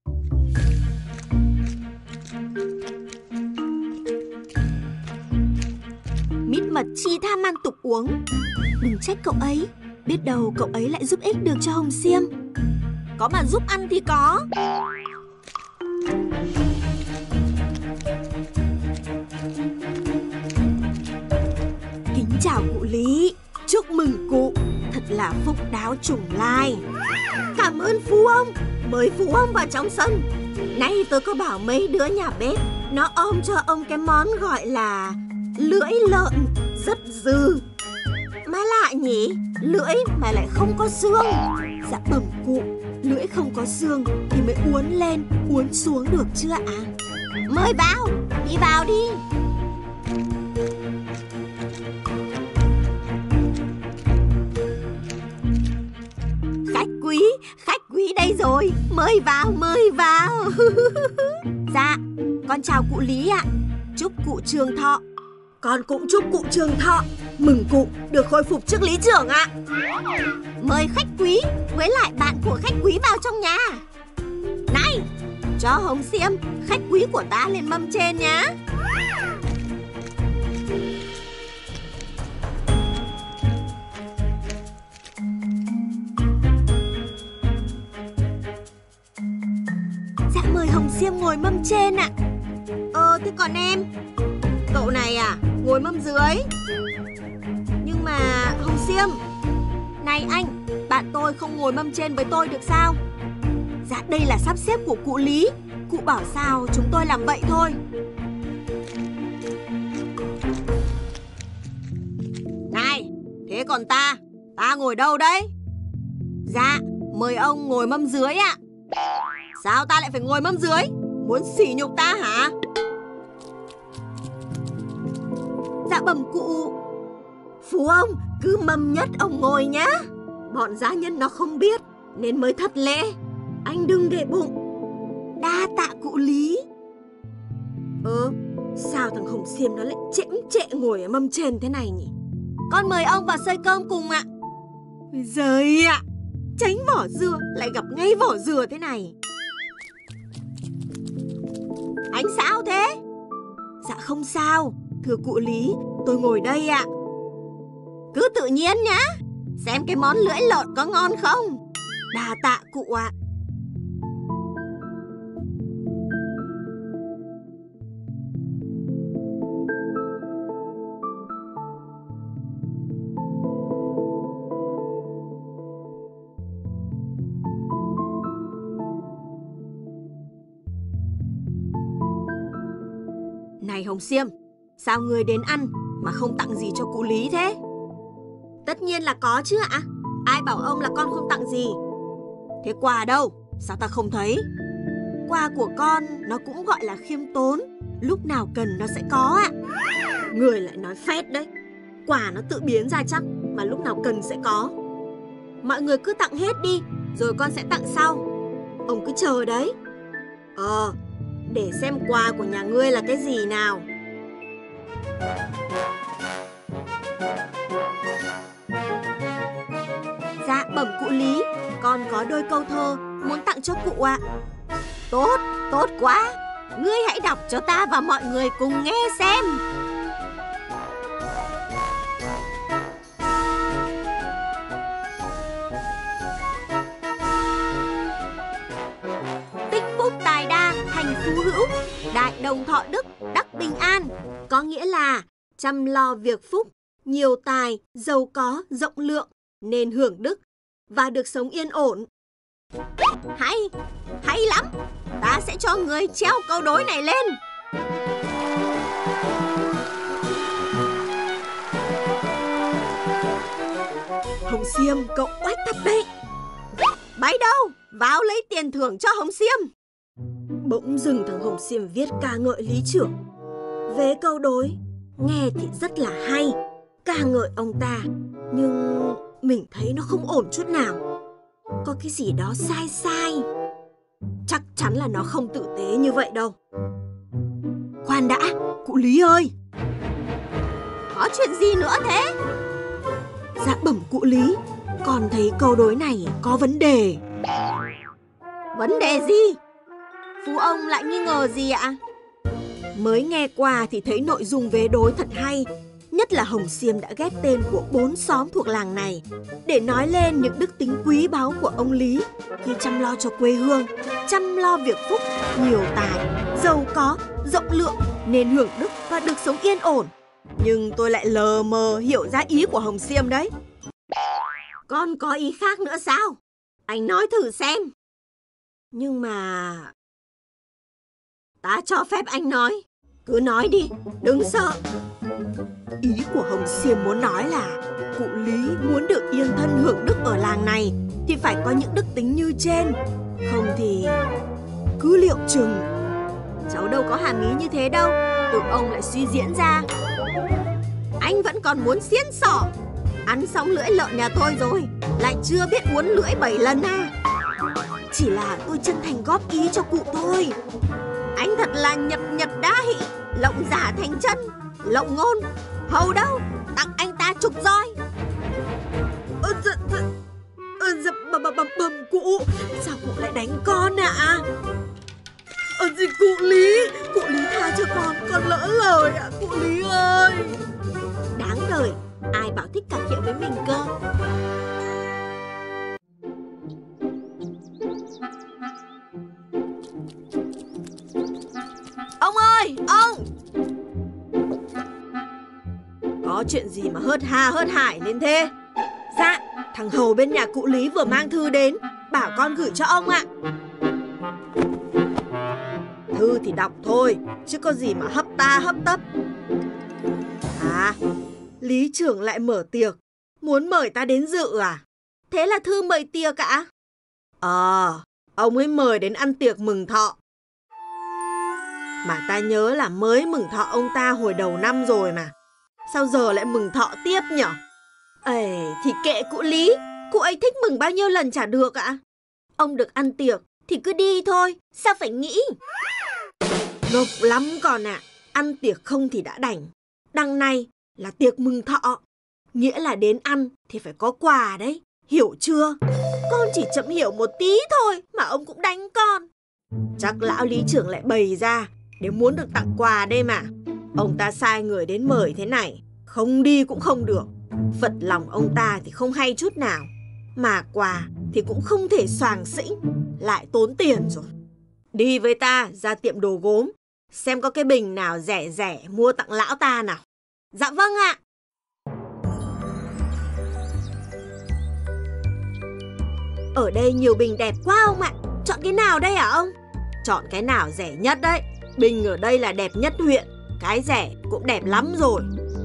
Mít Mật chi tham ăn tục uống. Đừng trách cậu ấy, biết đâu cậu ấy lại giúp ích được cho Hồng Xiêm. Có mà giúp ăn thì có. Kính chào cụ Lý. Chúc mừng cụ, thật là phúc đáo trùng lai. Cảm ơn phú ông. Mời phú ông vào trong sân. Nay tôi có bảo mấy đứa nhà bếp nó ôm cho ông cái món gọi là lưỡi lợn rất dư. Mà lạ nhỉ, lưỡi mà lại không có xương. Dạ bẩm cụ, lưỡi không có xương thì mới uốn lên, uốn xuống được chưa ạ? À? Mời vào, đi vào đi. Khách quý, khách quý đây rồi, mời vào, mời vào. Dạ, con chào cụ Lý ạ. Chúc cụ trường thọ. Con cũng chúc cụ trường thọ. Mừng cụ được khôi phục chức lý trưởng ạ. Mời khách quý với lại bạn của khách quý vào trong nhà. Này, cho Hồng Xiêm, khách quý của ta lên mâm trên nhá. Dạ mời Hồng Xiêm ngồi mâm trên ạ. Ờ, thế còn em? Cậu này à, ngồi mâm dưới. Nhưng mà Hồng Xiêm, này anh, bạn tôi không ngồi mâm trên với tôi được sao? Dạ đây là sắp xếp của cụ Lý. Cụ bảo sao chúng tôi làm vậy thôi. Này, thế còn ta, ta ngồi đâu đấy? Dạ, mời ông ngồi mâm dưới ạ. Sao ta lại phải ngồi mâm dưới? Muốn sỉ nhục ta hả? Dạ bẩm cụ, phú ông cứ mâm nhất ông ngồi nhá. Bọn gia nhân nó không biết nên mới thất lễ. Anh đừng để bụng. Đa tạ cụ Lý. Ừ, sao thằng Hồng Xiêm nó lại chễm chệ ngồi ở mâm trên thế này nhỉ? Con mời ông vào xơi cơm cùng ạ. Giời ạ, tránh vỏ dừa lại gặp ngay vỏ dừa thế này. Anh sao thế? Dạ không sao, thưa cụ Lý, tôi ngồi đây ạ. Cứ tự nhiên nhá. Xem cái món lưỡi lợn có ngon không? Đa tạ cụ ạ. Này Hồng Xiêm, sao người đến ăn mà không tặng gì cho cụ Lý thế? Tất nhiên là có chứ ạ. Ai bảo ông là con không tặng gì? Thế quà đâu? Sao ta không thấy? Quà của con nó cũng gọi là khiêm tốn. Lúc nào cần nó sẽ có ạ. Người lại nói phét đấy. Quà nó tự biến ra chắc, mà lúc nào cần sẽ có. Mọi người cứ tặng hết đi, rồi con sẽ tặng sau. Ông cứ chờ đấy. Ờ, để xem quà của nhà ngươi là cái gì nào. Dạ bẩm cụ Lý, con có đôi câu thơ muốn tặng cho cụ ạ. Tốt, tốt quá. Ngươi hãy đọc cho ta và mọi người cùng nghe xem. phúc tài đa, thành phú hữu, đại đồng thọ đức, đắc bình an. Có nghĩa là chăm lo việc phúc, nhiều tài, giàu có, rộng lượng, nên hưởng đức và được sống yên ổn. Hay, hay lắm. Ta sẽ cho người treo câu đối này lên. Hồng Xiêm, cậu oách thật đấy. Bấy đâu, vào lấy tiền thưởng cho Hồng Xiêm. Bỗng dừng thằng Hồng Xiêm viết ca ngợi lý trưởng. Vế câu đối, nghe thì rất là hay, ca ngợi ông ta, nhưng mình thấy nó không ổn chút nào. Có cái gì đó sai sai. Chắc chắn là nó không tử tế như vậy đâu. Khoan đã, cụ Lý ơi. Có chuyện gì nữa thế? Dạ bẩm cụ Lý, con thấy câu đối này có vấn đề. Vấn đề gì? Phú ông lại nghi ngờ gì ạ? Mới nghe qua thì thấy nội dung vế đối thật hay. Nhất là Hồng Xiêm đã ghép tên của bốn xóm thuộc làng này để nói lên những đức tính quý báu của ông Lý khi chăm lo cho quê hương, chăm lo việc phúc, nhiều tài, giàu có, rộng lượng, nên hưởng đức và được sống yên ổn. Nhưng tôi lại lờ mờ hiểu ra ý của Hồng Xiêm đấy. Con có ý khác nữa sao? Anh nói thử xem. Nhưng mà... Ta cho phép anh nói. Cứ nói đi, đừng sợ. Ý của Hồng Xiêm muốn nói là cụ Lý muốn được yên thân hưởng đức ở làng này thì phải có những đức tính như trên. Không thì cứ liệu chừng. Cháu đâu có hàm ý như thế đâu. Tự ông lại suy diễn ra. Anh vẫn còn muốn xiên xỏ. Ăn xong lưỡi lợn nhà tôi rồi, lại chưa biết uốn lưỡi bảy lần à? Chỉ là tôi chân thành góp ý cho cụ thôi. Anh thật là nhật nhật đa hỷ, lộng giả thành chân, lộng ngôn. Hầu đâu, tặng anh ta chục roi. Ơ dạ, dạ, ơ dạ, bầm bầm bầm bầm cụ, sao cụ lại đánh con ạ? À? Ơ gì cụ Lý, cụ Lý tha cho con, con lỡ lời ạ, à, cụ Lý ơi. Đáng đời, ai bảo thích cà khịa với mình cơ. Ông ơi, ông! Có chuyện gì mà hớt ha hớt hải lên thế? Dạ, thằng hầu bên nhà cụ Lý vừa mang thư đến, bảo con gửi cho ông ạ. Thư thì đọc thôi, chứ có gì mà hấp ta hấp tấp. À, Lý trưởng lại mở tiệc, muốn mời ta đến dự à? Thế là thư mời tiệc ạ? Ờ, à, ông ấy mời đến ăn tiệc mừng thọ. Mà ta nhớ là mới mừng thọ ông ta hồi đầu năm rồi mà. Sao giờ lại mừng thọ tiếp nhở? Ê, thì kệ cụ Lý, cụ ấy thích mừng bao nhiêu lần chả được ạ. Ông được ăn tiệc thì cứ đi thôi, sao phải nghĩ? Ngốc lắm con ạ, à. Ăn tiệc không thì đã đành. Đằng này là tiệc mừng thọ, nghĩa là đến ăn thì phải có quà đấy, hiểu chưa? Con chỉ chậm hiểu một tí thôi mà ông cũng đánh con. Chắc lão Lý trưởng lại bày ra để muốn được tặng quà đây mà. Ông ta sai người đến mời thế này, không đi cũng không được. Phật lòng ông ta thì không hay chút nào, mà quà thì cũng không thể xoàng xĩnh, lại tốn tiền rồi. Đi với ta ra tiệm đồ gốm, xem có cái bình nào rẻ rẻ mua tặng lão ta nào. Dạ vâng ạ. Ở đây nhiều bình đẹp quá ông ạ. Chọn cái nào đây hả ông? Chọn cái nào rẻ nhất đấy. Bình ở đây là đẹp nhất huyện. Cái rẻ cũng đẹp lắm rồi.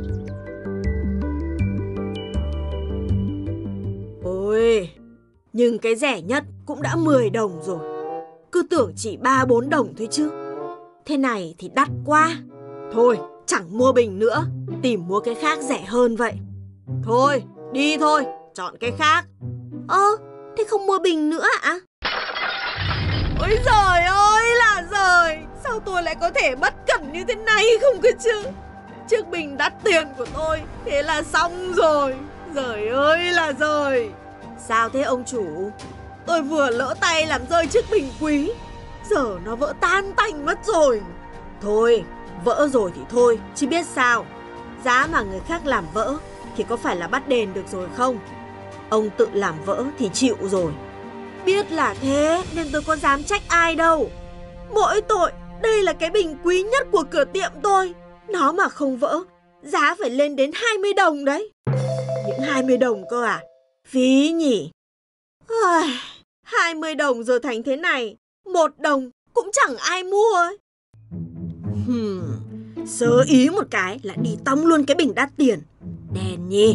Ôi, nhưng cái rẻ nhất cũng đã mười đồng rồi. Cứ tưởng chỉ ba bốn đồng thôi chứ. Thế này thì đắt quá. Thôi, chẳng mua bình nữa, tìm mua cái khác rẻ hơn vậy. Thôi, đi thôi, chọn cái khác. Ơ, thế không mua bình nữa ạ? Ôi giời ơi là giời, sao tôi lại có thể bất cẩn như thế này không cơ chứ? Chiếc bình đắt tiền của tôi, thế là xong rồi. Giời ơi là giời. Sao thế ông chủ? Tôi vừa lỡ tay làm rơi chiếc bình quý, giờ nó vỡ tan tành mất rồi. Thôi, vỡ rồi thì thôi, chứ biết sao. Giá mà người khác làm vỡ thì có phải là bắt đền được rồi không? Ông tự làm vỡ thì chịu rồi. Biết là thế nên tôi có dám trách ai đâu. Mỗi tội, đây là cái bình quý nhất của cửa tiệm tôi. Nó mà không vỡ, giá phải lên đến hai mươi đồng đấy. Những hai mươi đồng cơ à? Phí nhỉ? hai mươi đồng giờ thành thế này, một đồng cũng chẳng ai mua ấy. Hmm, sơ ý một cái là đi tông luôn cái bình đắt tiền. Đèn nhỉ?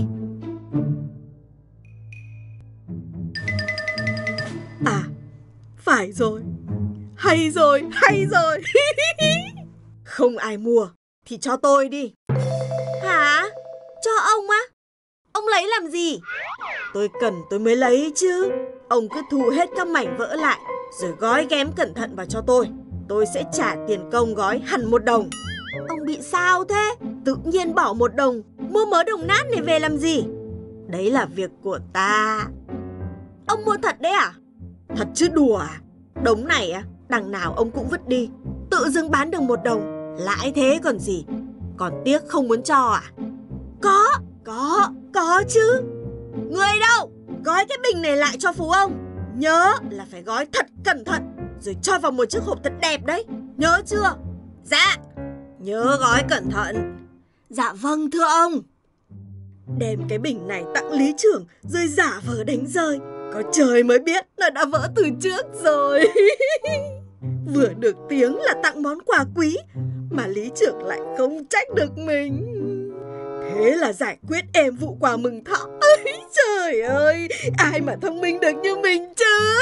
À, phải rồi. Hay rồi, hay rồi. Không ai mua thì cho tôi đi. Hả? Cho ông á? Ông lấy làm gì? Tôi cần tôi mới lấy chứ. Ông cứ thu hết các mảnh vỡ lại rồi gói ghém cẩn thận vào cho tôi. Tôi sẽ trả tiền công gói hẳn một đồng. Ông bị sao thế? Tự nhiên bỏ một đồng mua mớ đồng nát này về làm gì? Đấy là việc của ta. Ông mua thật đấy à? Thật chứ đùa à? Đống này á, đằng nào ông cũng vứt đi. Tự dưng bán được một đồng, lãi thế còn gì. Còn tiếc không muốn cho à? Có, có, có chứ. Người đâu? Gói cái bình này lại cho Phú ông. Nhớ là phải gói thật cẩn thận rồi cho vào một chiếc hộp thật đẹp đấy. Nhớ chưa? Dạ. Nhớ gói cẩn thận. Dạ vâng thưa ông. Đem cái bình này tặng lý trưởng rồi giả vờ đánh rơi. Có trời mới biết là đã vỡ từ trước rồi. Vừa được tiếng là tặng món quà quý mà lý trưởng lại không trách được mình. Thế là giải quyết êm vụ quà mừng thọ. Ôi trời ơi, ai mà thông minh được như mình chứ.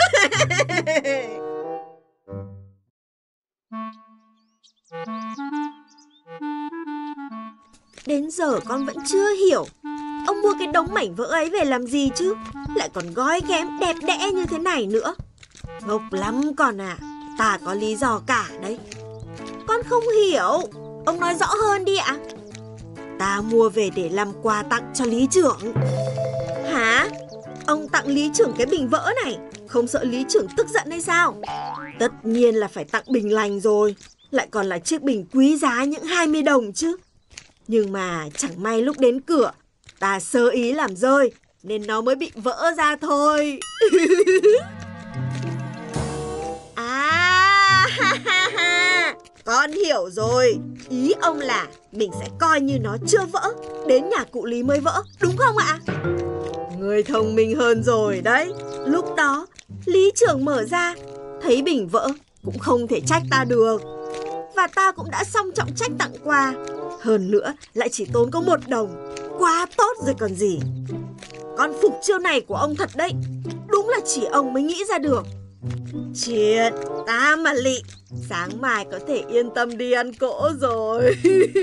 Đến giờ con vẫn chưa hiểu ông mua cái đống mảnh vỡ ấy về làm gì chứ. Lại còn gói ghém đẹp đẽ như thế này nữa. Ngốc lắm con à. Ta có lý do cả đấy. Con không hiểu. Ông nói rõ hơn đi ạ. Ta mua về để làm quà tặng cho lý trưởng. Hả? Ông tặng lý trưởng cái bình vỡ này, không sợ lý trưởng tức giận hay sao? Tất nhiên là phải tặng bình lành rồi. Lại còn là chiếc bình quý giá những hai mươi đồng chứ. Nhưng mà chẳng may lúc đến cửa ta sơ ý làm rơi nên nó mới bị vỡ ra thôi. À, ha, ha, ha. Con hiểu rồi. Ý ông là mình sẽ coi như nó chưa vỡ, đến nhà cụ Lý mới vỡ, đúng không ạ? Người thông minh hơn rồi đấy. Lúc đó lý trưởng mở ra thấy bình vỡ cũng không thể trách ta được. Và ta cũng đã xong trọng trách tặng quà. Hơn nữa lại chỉ tốn có một đồng. Quá tốt rồi còn gì. Con phục chiêu này của ông thật đấy. Đúng là chỉ ông mới nghĩ ra được. Chuyện ta mà lị, sáng mai có thể yên tâm đi ăn cỗ rồi.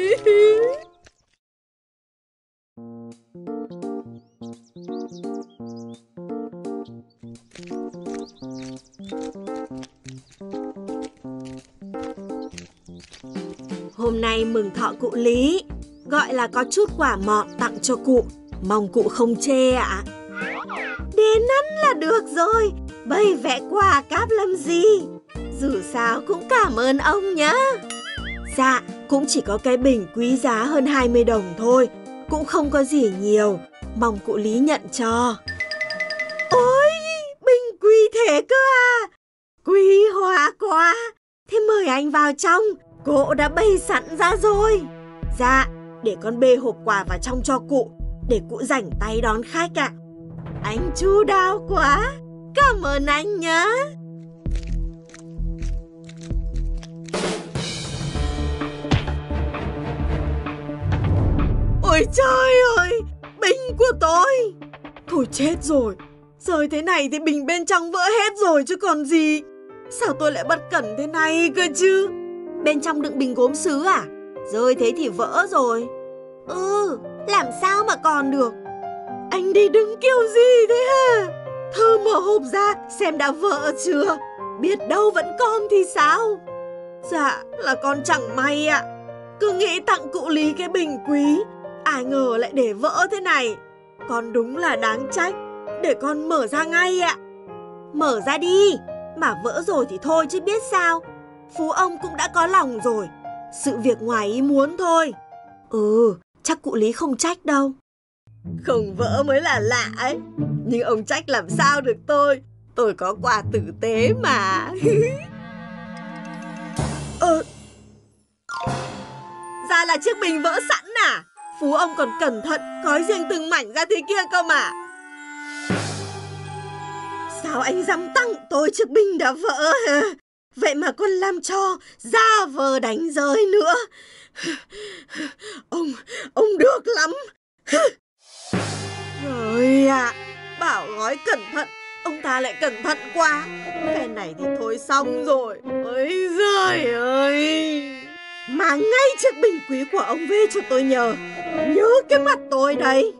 Hôm nay mừng thọ cụ Lý, gọi là có chút quả mọn tặng cho cụ. Mong cụ không chê ạ. Đến ăn là được rồi, bày vẽ quà cáp làm gì. Dù sao cũng cảm ơn ông nhá. Dạ, cũng chỉ có cái bình quý giá hơn hai mươi đồng thôi, cũng không có gì nhiều. Mong cụ Lý nhận cho. Ôi, bình quý thế cơ à. Quý hóa quá. Thế mời anh vào trong, cỗ đã bày sẵn ra rồi. Dạ, để con bê hộp quà vào trong cho cụ, để cụ rảnh tay đón khách ạ. Anh chu đáo quá. Cảm ơn anh nhá. Ôi trời ơi, bình của tôi. Thôi chết rồi. Rơi thế này thì bình bên trong vỡ hết rồi chứ còn gì. Sao tôi lại bất cẩn thế này cơ chứ. Bên trong đựng bình gốm sứ à? Rơi thế thì vỡ rồi. Ừ, làm sao mà còn được. Anh đi đứng kiểu gì thế hả? Thơ mở hộp ra xem đã vỡ chưa. Biết đâu vẫn còn thì sao. Dạ là con chẳng may ạ. Cứ nghĩ tặng cụ Lý cái bình quý, ai ngờ lại để vỡ thế này. Con đúng là đáng trách. Để con mở ra ngay ạ. Mở ra đi. Mà vỡ rồi thì thôi chứ biết sao. Phú ông cũng đã có lòng rồi. Sự việc ngoài ý muốn thôi. Ừ, chắc cụ Lý không trách đâu. Không vỡ mới là lạ ấy. Nhưng ông trách làm sao được tôi. Tôi có quà tử tế mà. chiếc bình vỡ sẵn à? Phú ông còn cẩn thận gói riêng từng mảnh ra thế kia cơ mà. Sao anh dám tặng tôi chiếc bình đã vỡ? Vậy mà còn làm cho giả vờ đánh rơi nữa. Ông, ông được lắm. Trời ạ, bảo gói cẩn thận, ông ta lại cẩn thận quá. Phen này thì thôi xong rồi. Ôi giời ơi. Mang ngay chiếc bình quý của ông về cho tôi nhờ. Nhớ cái mặt tôi đây.